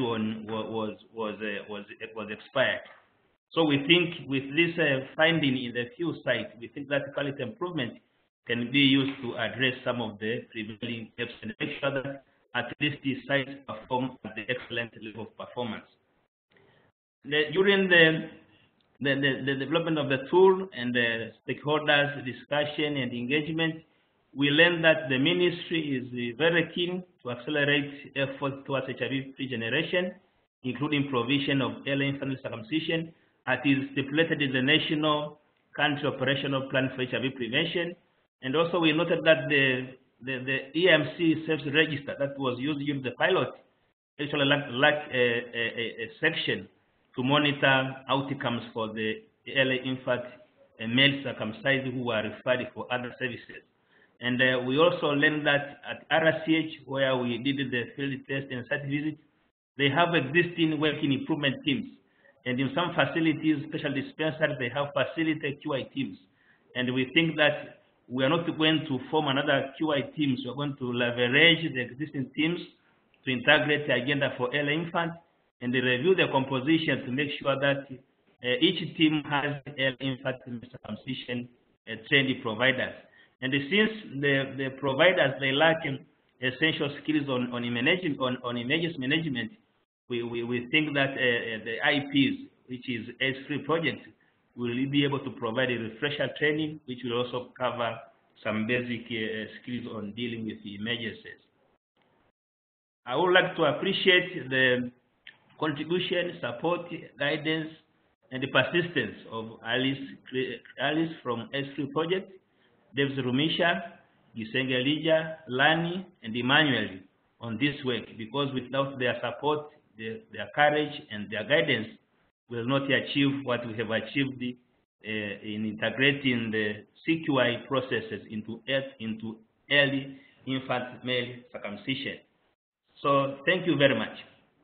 Speaker 6: was expired. So we think with this finding in the few sites, we think that quality improvement can be used to address some of the prevailing gaps and make sure that at least these sites perform at the excellent level of performance. During the development of the tool and the stakeholders discussion and engagement, we learned that the ministry is very keen to accelerate efforts towards HIV-free generation, including provision of early infant circumcision, as is stipulated in the National Country Operational Plan for HIV Prevention. And also we noted that the EMC service register that was used during the pilot actually lacked a section to monitor outcomes for the early infant male circumcised who were referred for other services. And we also learned that at RCH, where we did the field test and site visit, they have existing working improvement teams. And in some facilities, special dispensaries, they have facility QI teams. And we think that we are not going to form another QI teams. We are going to leverage the existing teams to integrate the agenda for early infant and review the composition to make sure that each team has early infant circumcision trained providers. And since the providers, they lack essential skills on emergency management, we think that the IPs, which is S3 project, will be able to provide a refresher training, which will also cover some basic skills on dealing with emergencies. I would like to appreciate the contribution, support, guidance, and the persistence of Alice from S3 project, Davis Rumisha, Gisenge Lija, Lani, and Emmanuel on this work, because without their support, their courage and their guidance, we will not achieve what we have achieved in integrating the CQI processes into early infant male circumcision. So thank you very much.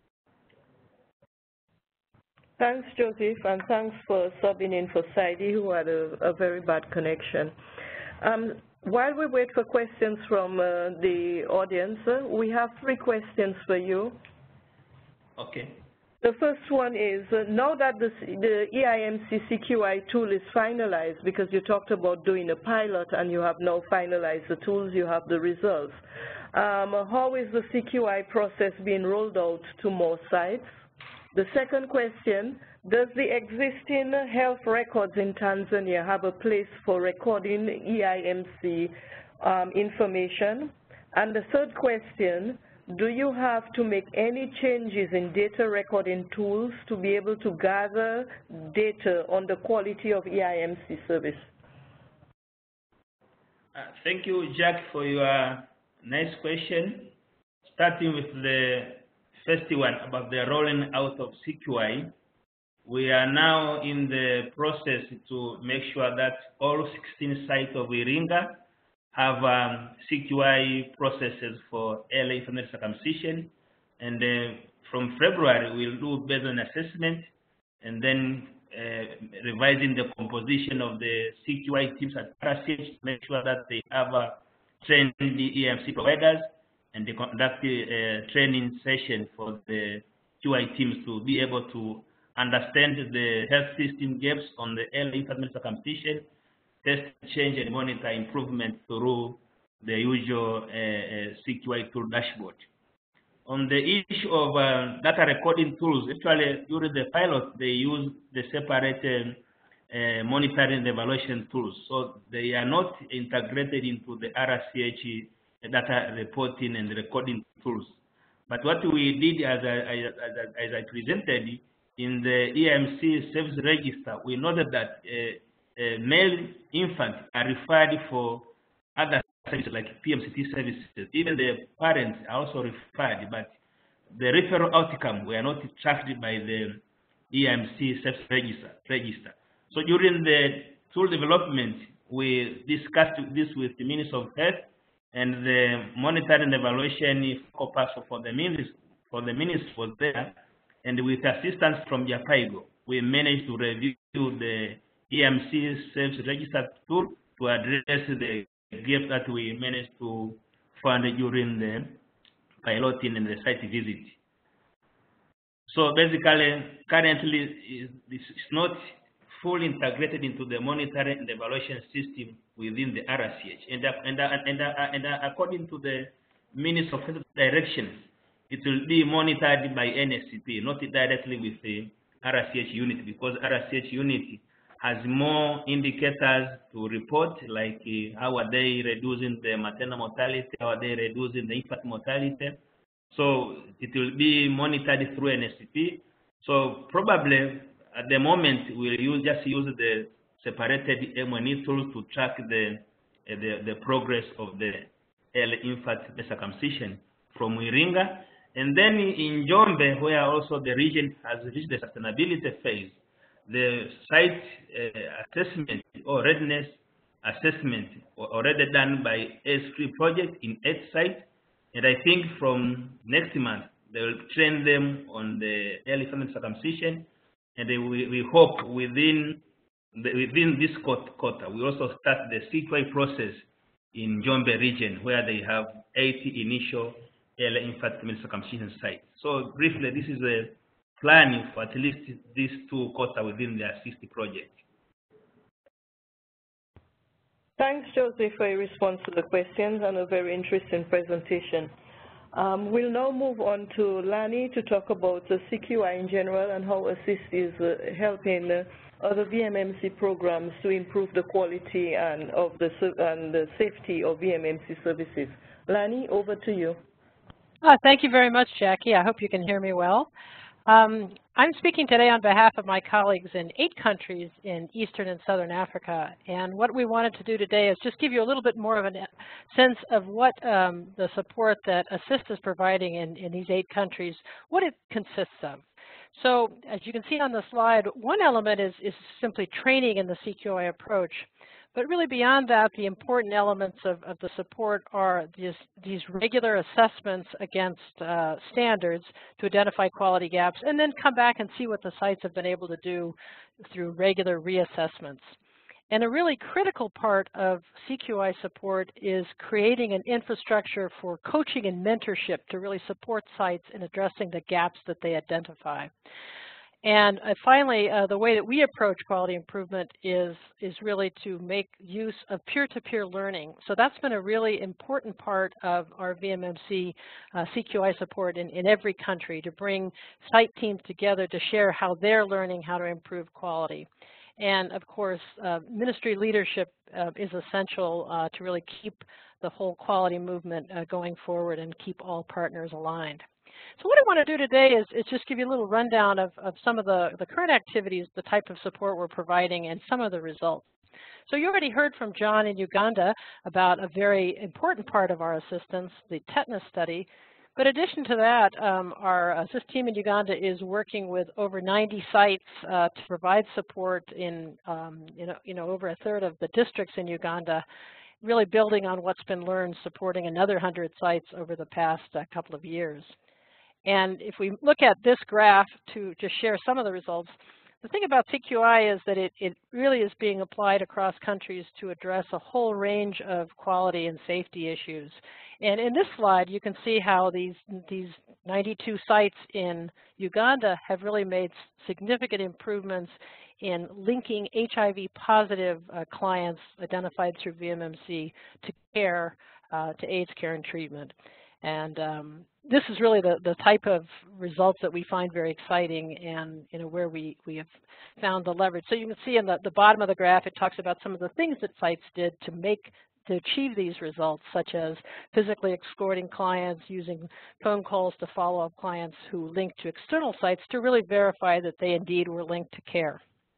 Speaker 2: Thanks, Joseph, and thanks for subbing in for Saidi, who had a very bad connection. While we wait for questions from the audience, we have 3 questions for you.
Speaker 6: Okay.
Speaker 2: The first one is, now that the EIMC CQI tool is finalized, because you talked about doing a pilot and you have now finalized the tools, you have the results, how is the CQI process being rolled out to more sites? The second question, does the existing health records in Tanzania have a place for recording EIMC information? And the third question, do you have to make any changes in data recording tools to be able to gather data on the quality of EIMC service?
Speaker 6: Thank you, Jack, for your nice question. Starting with the first one about the rolling out of CQI, we are now in the process to make sure that all 16 sites of Iringa have CQI processes for early infant circumcision, and from February we'll do baseline assessment and then revising the composition of the CQI teams at RCH to make sure that they have trained the EMC providers, and they conduct a training session for the QI teams to be able to understand the health system gaps on the early infant circumcision, test, change, and monitor improvement through the usual CQI tool dashboard. On the issue of data recording tools, actually during the pilot they use the separate monitoring and evaluation tools, so they are not integrated into the RCH data reporting and recording tools. But what we did, as I presented, in the EMC service register, we noted that male infants are referred for other services like PMCT services. Even the parents are also referred, but the referral outcome were not tracked by the EMC service register. So during the tool development, we discussed this with the Minister of Health, and the monitoring and evaluation corpus for the minister was there, and with assistance from JAPIGO, we managed to review the EMC service register tool to address the gap that we managed to find during the piloting and the site visit. So basically, currently, this is not fully integrated into the monitoring and evaluation system within the RCH. And according to the Minister of Health directions, it will be monitored by NSCP, not directly with the RCH unit, because RCH unit has more indicators to report, like how are they reducing the maternal mortality, how are they reducing the infant mortality. So it will be monitored through NSCP. So probably at the moment we'll just use the separated M&E tool to track the progress of the early infant circumcision from Iringa. And then in Njombe, where also the region has reached the sustainability phase, the site assessment or readiness assessment already done by S3 project in 8 sites. And I think from next month, they will train them on the early infant circumcision. And we hope within this quarter, we also start the CQI process in Njombe region, where they have 80 initial early infant circumcision sites. So briefly, this is a planning for at least these 2 quarters within the assist project.
Speaker 2: Thanks, Joseph, for your response to the questions and a very interesting presentation. We'll now move on to Lani to talk about CQI in general and how ASSIST is helping other VMMC programs to improve the quality and the safety of VMMC services. Lani, over to you.
Speaker 8: Thank you very much, Jackie. I hope you can hear me well. I'm speaking today on behalf of my colleagues in 8 countries in Eastern and Southern Africa. And what we wanted to do today is just give you a little bit more of a sense of what the support that ASSIST is providing in these 8 countries, what it consists of. So as you can see on the slide, one element is simply training in the CQI approach. But really beyond that, the important elements of the support are these regular assessments against standards to identify quality gaps, and then come back and see what the sites have been able to do through regular reassessments. And a really critical part of CQI support is creating an infrastructure for coaching and mentorship to really support sites in addressing the gaps that they identify. And finally, the way that we approach quality improvement is really to make use of peer-to-peer learning. So that's been a really important part of our VMMC CQI support in every country, to bring site teams together to share how they're learning how to improve quality. And of course, ministry leadership is essential to really keep the whole quality movement going forward and keep all partners aligned. So what I want to do today is just give you a little rundown of some of the current activities, the type of support we're providing, and some of the results. So you already heard from John in Uganda about a very important part of our assistance, the tetanus study. But in addition to that, our ASSIST team in Uganda is working with over 90 sites to provide support in over a third of the districts in Uganda, really building on what's been learned, supporting another 100 sites over the past couple of years. And if we look at this graph to just share some of the results, the thing about CQI is that it really is being applied across countries to address a whole range of quality and safety issues. And in this slide, you can see how these 92 sites in Uganda have really made significant improvements in linking HIV-positive clients identified through VMMC to care, to AIDS care and treatment. And this is really the type of results that we find very exciting, and where we have found the leverage. So you can see in the bottom of the graph, it talks about some of the things that sites did to achieve these results, such as physically escorting clients, using phone calls to follow up clients who linked to external sites to really verify that they indeed were linked to care.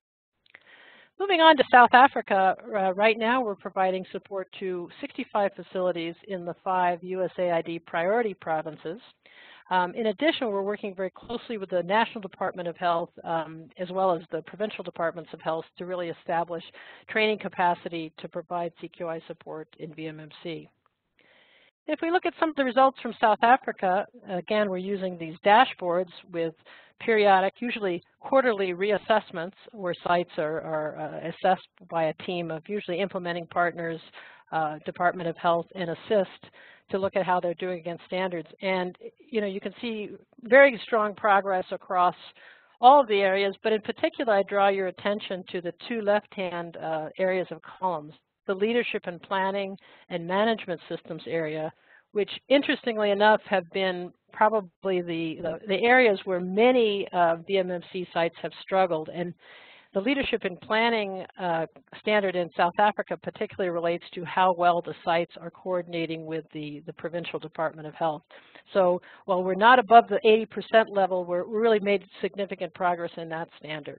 Speaker 8: Moving on to South Africa, right now we're providing support to 65 facilities in the 5 USAID priority provinces. In addition, we're working very closely with the National Department of Health as well as the provincial departments of health to really establish training capacity to provide CQI support in VMMC. If we look at some of the results from South Africa, again, we're using these dashboards with periodic, usually quarterly reassessments where sites are assessed by a team of usually implementing partners, Department of Health, and ASSIST to look at how they're doing against standards. And you can see very strong progress across all of the areas, but in particular, I draw your attention to the 2 left-hand areas of columns, the leadership and planning and management systems area, which interestingly enough have been probably the areas where many VMMC sites have struggled. And the leadership and planning standard in South Africa particularly relates to how well the sites are coordinating with the provincial Department of Health. So while we're not above the 80% level, we're really made significant progress in that standard.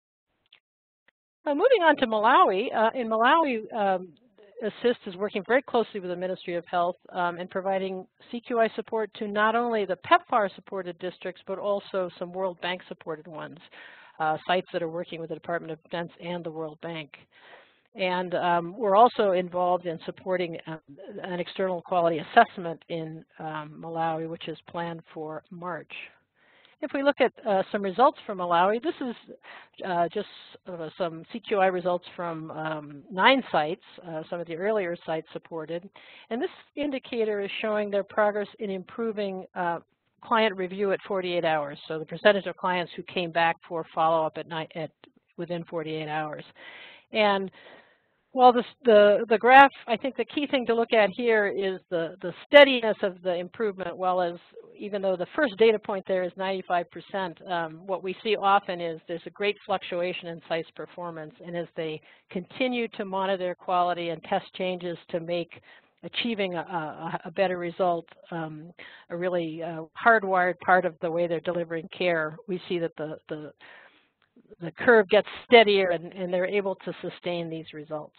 Speaker 8: Moving on to Malawi, in Malawi, ASSIST is working very closely with the Ministry of Health and providing CQI support to not only the PEPFAR-supported districts, but also some World Bank-supported ones, sites that are working with the Department of Defense and the World Bank. And we're also involved in supporting an external quality assessment in Malawi, which is planned for March. If we look at some results from Malawi, this is just some CQI results from 9 sites, some of the earlier sites supported. And this indicator is showing their progress in improving client review at 48 hours. So the percentage of clients who came back for follow-up within 48 hours. And while the graph, I think the key thing to look at here is the steadiness of the improvement, even though the first data point there is 95%, what we see often is there's a great fluctuation in sites' performance, and as they continue to monitor quality and test changes to make achieving a better result, a really hardwired part of the way they're delivering care, we see that the curve gets steadier and they're able to sustain these results.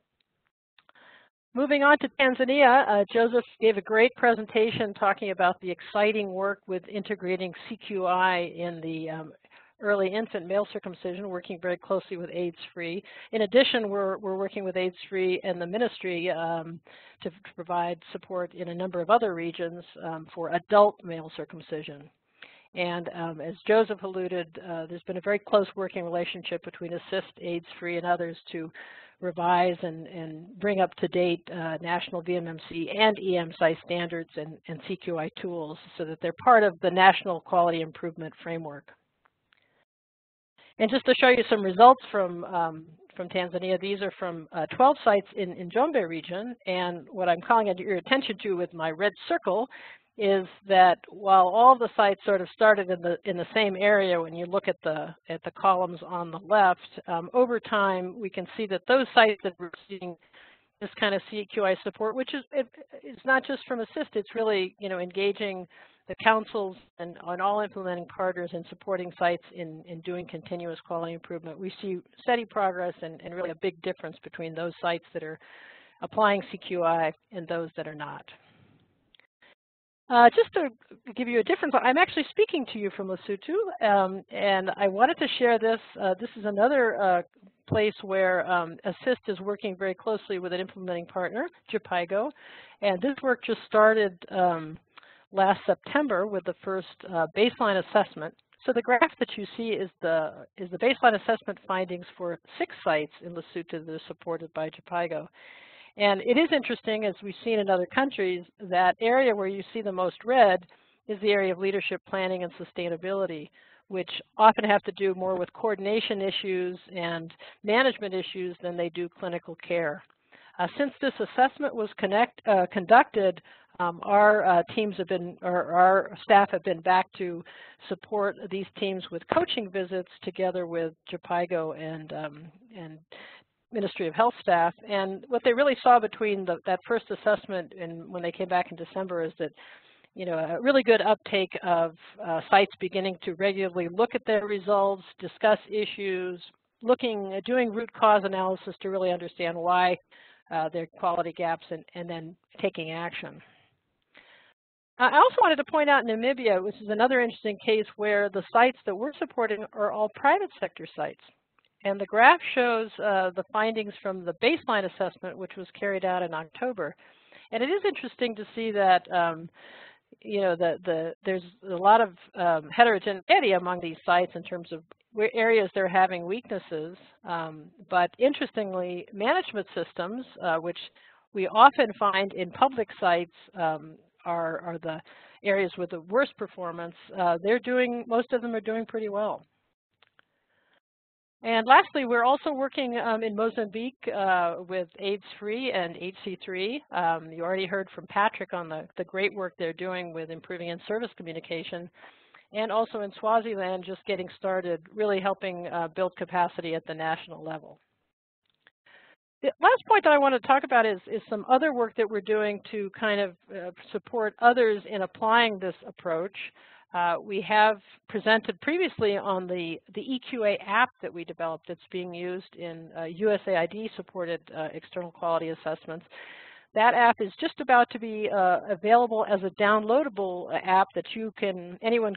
Speaker 8: Moving on to Tanzania, Joseph gave a great presentation talking about the exciting work with integrating CQI in the early infant male circumcision, working very closely with AIDS-Free. In addition, we're working with AIDS-Free and the ministry to provide support in a number of other regions for adult male circumcision. And as Joseph alluded, there's been a very close working relationship between Assist, AIDS-Free, and others to revise and bring up to date national VMMC and EMSI standards and CQI tools so that they're part of the national quality improvement framework. And just to show you some results from Tanzania, these are from 12 sites in Njombe region, and what I'm calling your attention to with my red circle is that while all the sites sort of started in the same area, when you look at the columns on the left, over time we can see that those sites that were receiving this kind of CQI support, which is it's not just from Assist, it's really engaging the councils and all implementing partners and supporting sites in doing continuous quality improvement. We see steady progress and really a big difference between those sites that are applying CQI and those that are not. Just to give you a difference, I'm actually speaking to you from Lesotho, and I wanted to share this. This is another place where Assist is working very closely with an implementing partner, JPIGO, and this work just started last September with the first baseline assessment. So the graph that you see is the baseline assessment findings for 6 sites in Lesotho that are supported by JPIGO. And it is interesting, as we've seen in other countries, that area where you see the most red is the area of leadership planning and sustainability, which often have to do more with coordination issues and management issues than they do clinical care. Since this assessment was conducted, our teams have been, or our staff have been back to support these teams with coaching visits together with JPIGO and Ministry of Health staff. And what they really saw between that first assessment and when they came back in December is that, a really good uptake of sites beginning to regularly look at their results, discuss issues, doing root cause analysis to really understand why there are quality gaps and then taking action. I also wanted to point out Namibia, which is another interesting case where the sites that we're supporting are all private sector sites. And the graph shows the findings from the baseline assessment, which was carried out in October. And it is interesting to see that, there's a lot of heterogeneity among these sites in terms of where areas they're having weaknesses. But interestingly, management systems, which we often find in public sites, are the areas with the worst performance. Most of them are doing pretty well. And lastly, we're also working in Mozambique with AIDS-Free and HC3. You already heard from Patrick on the great work they're doing with improving in-service communication. And also in Swaziland, just getting started, really helping build capacity at the national level. The last point that I want to talk about is some other work that we're doing to kind of support others in applying this approach. We have presented previously on the EQA app that we developed that's being used in USAID-supported external quality assessments. That app is just about to be available as a downloadable app that anyone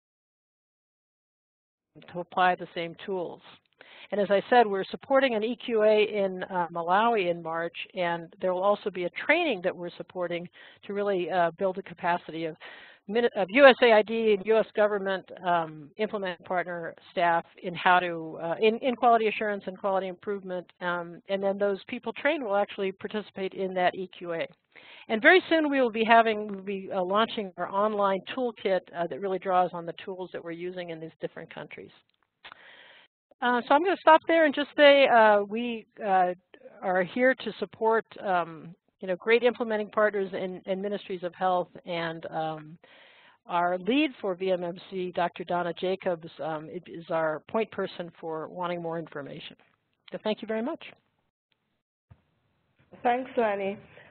Speaker 8: can apply the same tools. And as I said, we're supporting an EQA in Malawi in March, and there will also be a training that we're supporting to really build the capacity of USAID and U.S. government implement partner staff in how to, in quality assurance and quality improvement, and then those people trained will actually participate in that EQA. And very soon we'll be launching our online toolkit that really draws on the tools that we're using in these different countries. So I'm going to stop there and just say we are here to support great implementing partners and ministries of health, and our lead for VMMC, Dr. Donna Jacobs, is our point person for wanting more information. So thank you very much.
Speaker 2: Thanks, Lani.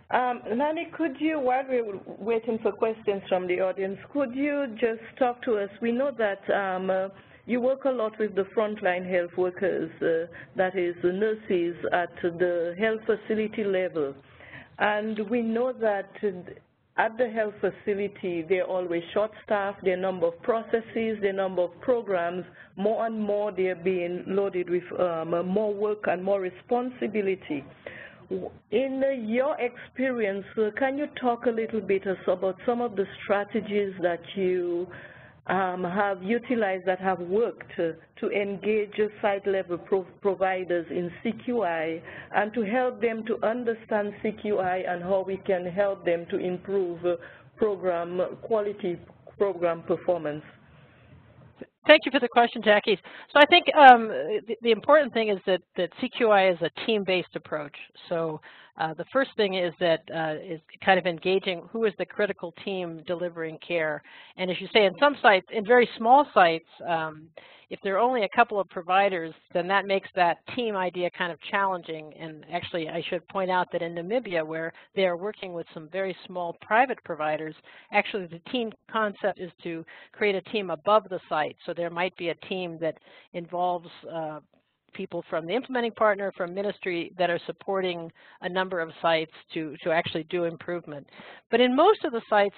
Speaker 2: Nani, could you, while we're waiting for questions from the audience, could you just talk to us? We know that you work a lot with the frontline health workers, that is the nurses at the health facility level. And we know that at the health facility, they're always short-staffed, their number of processes, their number of programs, more and more they're being loaded with more work and more responsibility. In your experience, can you talk a little bit about some of the strategies that you have utilized that have worked to engage site-level providers in CQI and to help them to understand CQI and how we can help them to improve program quality, program performance?
Speaker 8: Thank you for the question, Jackie. So I think the important thing is that CQI is a team-based approach. So the first thing is that is kind of engaging who is the critical team delivering care. And as you say, in some sites, in very small sites, if there are only a couple of providers, then that makes that team idea kind of challenging. And actually, I should point out that in Namibia, where they are working with some very small private providers, actually the team concept is to create a team above the site. So there might be a team that involves people from the implementing partner, from ministry, that are supporting a number of sites to actually do improvement. But in most of the sites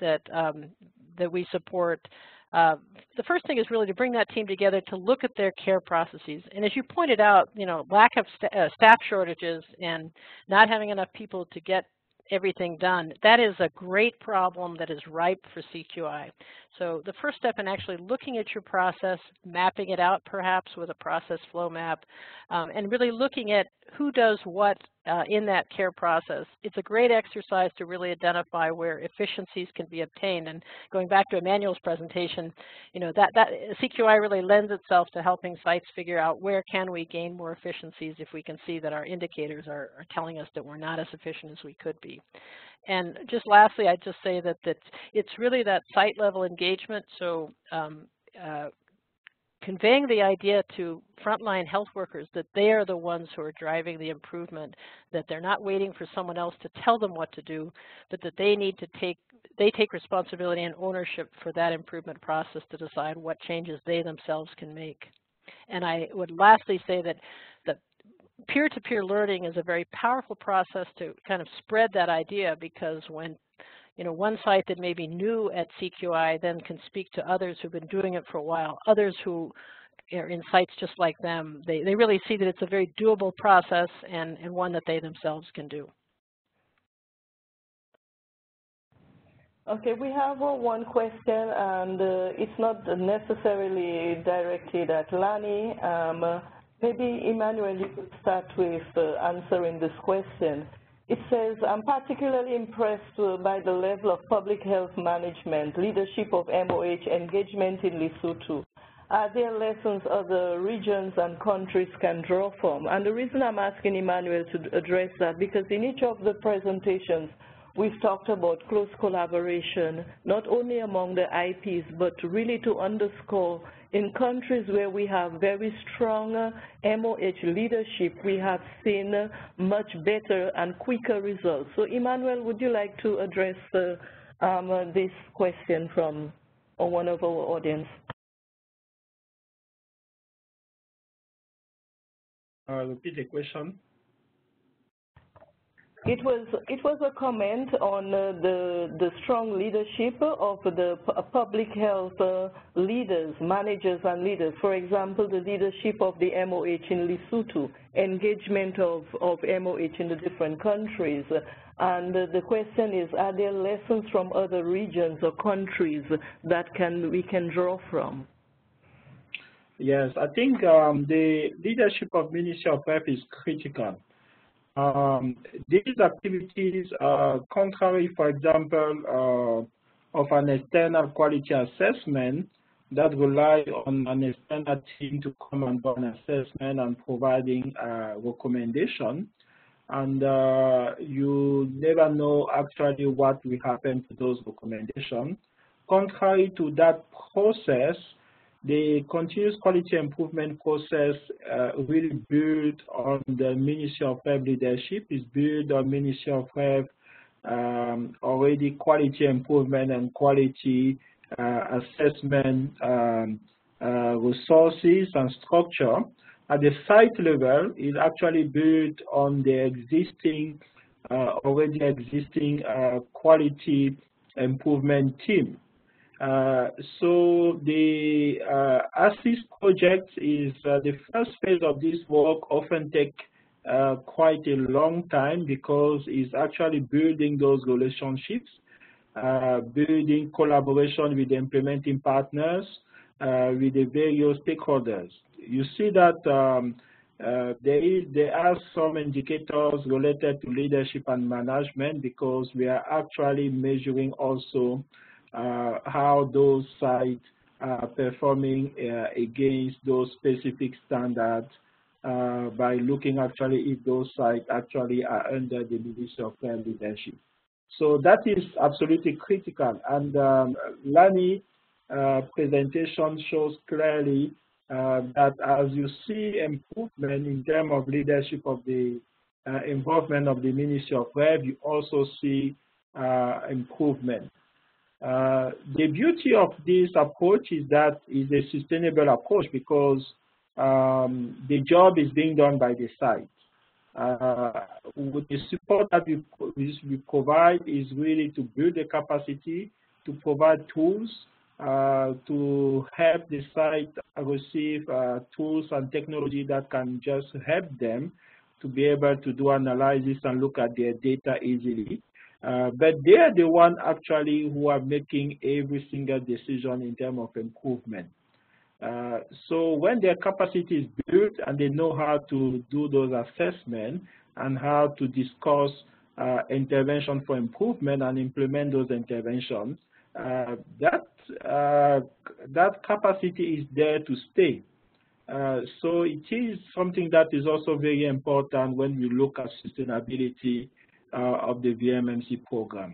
Speaker 8: that we support, the first thing is really to bring that team together to look at their care processes. And as you pointed out, lack of staff shortages and not having enough people to get everything done, that is a great problem that is ripe for CQI. So the first step in actually looking at your process, mapping it out perhaps with a process flow map, and really looking at who does what in that care process. It's a great exercise to really identify where efficiencies can be obtained. And going back to Emmanuel's presentation, that CQI really lends itself to helping sites figure out where can we gain more efficiencies if we can see that our indicators are telling us that we're not as efficient as we could be. And just lastly, I'd just say that it's really that site-level engagement. So conveying the idea to frontline health workers that they are the ones who are driving the improvement, that they're not waiting for someone else to tell them what to do, but that they need to take responsibility and ownership for that improvement process to decide what changes they themselves can make. And I would lastly say that peer-to-peer learning is a very powerful process to kind of spread that idea, because when one site that may be new at CQI then can speak to others who've been doing it for a while, others who are in sites just like them, they really see that it's a very doable process and one that they themselves can do.
Speaker 2: Okay, we have one question, and it's not necessarily directed at Lani. Maybe, Emmanuel, you could start with answering this question. It says, I'm particularly impressed by the level of public health management, leadership of MOH, engagement in Lesotho. Are there lessons other regions and countries can draw from? And the reason I'm asking Emmanuel to address that, because in each of the presentations, we've talked about close collaboration, not only among the IPs, but really to underscore in countries where we have very strong MOH leadership, we have seen much better and quicker results. So, Emmanuel, would you like to address this question from one of our audience?
Speaker 3: Repeat the question.
Speaker 2: It was a comment on the strong leadership of the public health leaders, managers and leaders. For example, the leadership of the MOH in Lesotho, engagement of MOH in the different countries. And the question is, are there lessons from other regions or countries that we can draw from?
Speaker 3: Yes, I think the leadership of Ministry of Health is critical. These activities are contrary, for example, of an external quality assessment that rely on an external team to come and do an assessment and providing recommendation. And you never know actually what will happen to those recommendations. Contrary to that process, the continuous quality improvement process really built on the Ministry of Health leadership, is built on Ministry of Health already quality improvement and quality assessment resources and structure. At the site level, is actually built on the existing, already existing quality improvement team. So the ASSIST project is the first phase of this work often take quite a long time because it's actually building those relationships, building collaboration with the implementing partners, with the various stakeholders. You see that there are some indicators related to leadership and management because we are actually measuring also how those sites are performing against those specific standards by looking actually if those sites actually are under the Ministry of Health leadership. So that is absolutely critical. And Lani's presentation shows clearly that as you see improvement in terms of leadership of the involvement of the Ministry of Health, you also see improvement. The beauty of this approach is that it's a sustainable approach because the job is being done by the site. With the support that we provide is really to build the capacity, to provide tools, to help the site receive tools and technology that can just help them to be able to do analysis and look at their data easily. But they are the ones actually who are making every single decision in terms of improvement. So when their capacity is built and they know how to do those assessments and how to discuss intervention for improvement and implement those interventions, that capacity is there to stay. So it is something that is also very important when we look at sustainability of the VMMC program.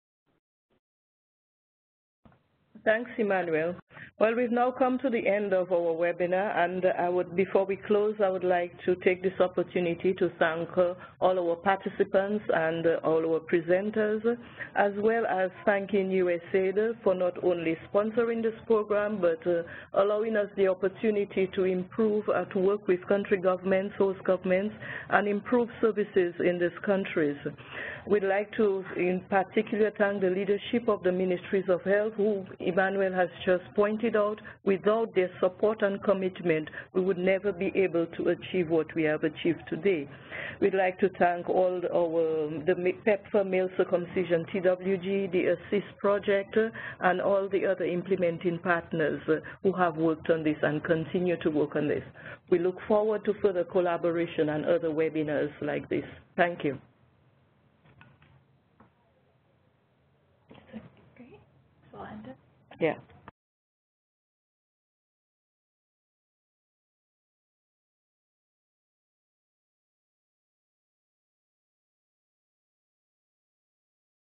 Speaker 2: Thanks, Emmanuel. Well, we've now come to the end of our webinar, and before we close, I would like to take this opportunity to thank all our participants and all our presenters, as well as thanking USAID for not only sponsoring this program, but allowing us the opportunity to improve, to work with country governments, host governments, and improve services in these countries. We'd like to, in particular, thank the leadership of the Ministries of Health, who Emmanuel has just pointed out. Without their support and commitment, we would never be able to achieve what we have achieved today. We'd like to thank all the PEPFAR male circumcision TWG, the ASSIST project, and all the other implementing partners who have worked on this and continue to work on this. We look forward to further collaboration and other webinars like this. Thank you.
Speaker 1: Great. So I'll end it.
Speaker 2: Yeah.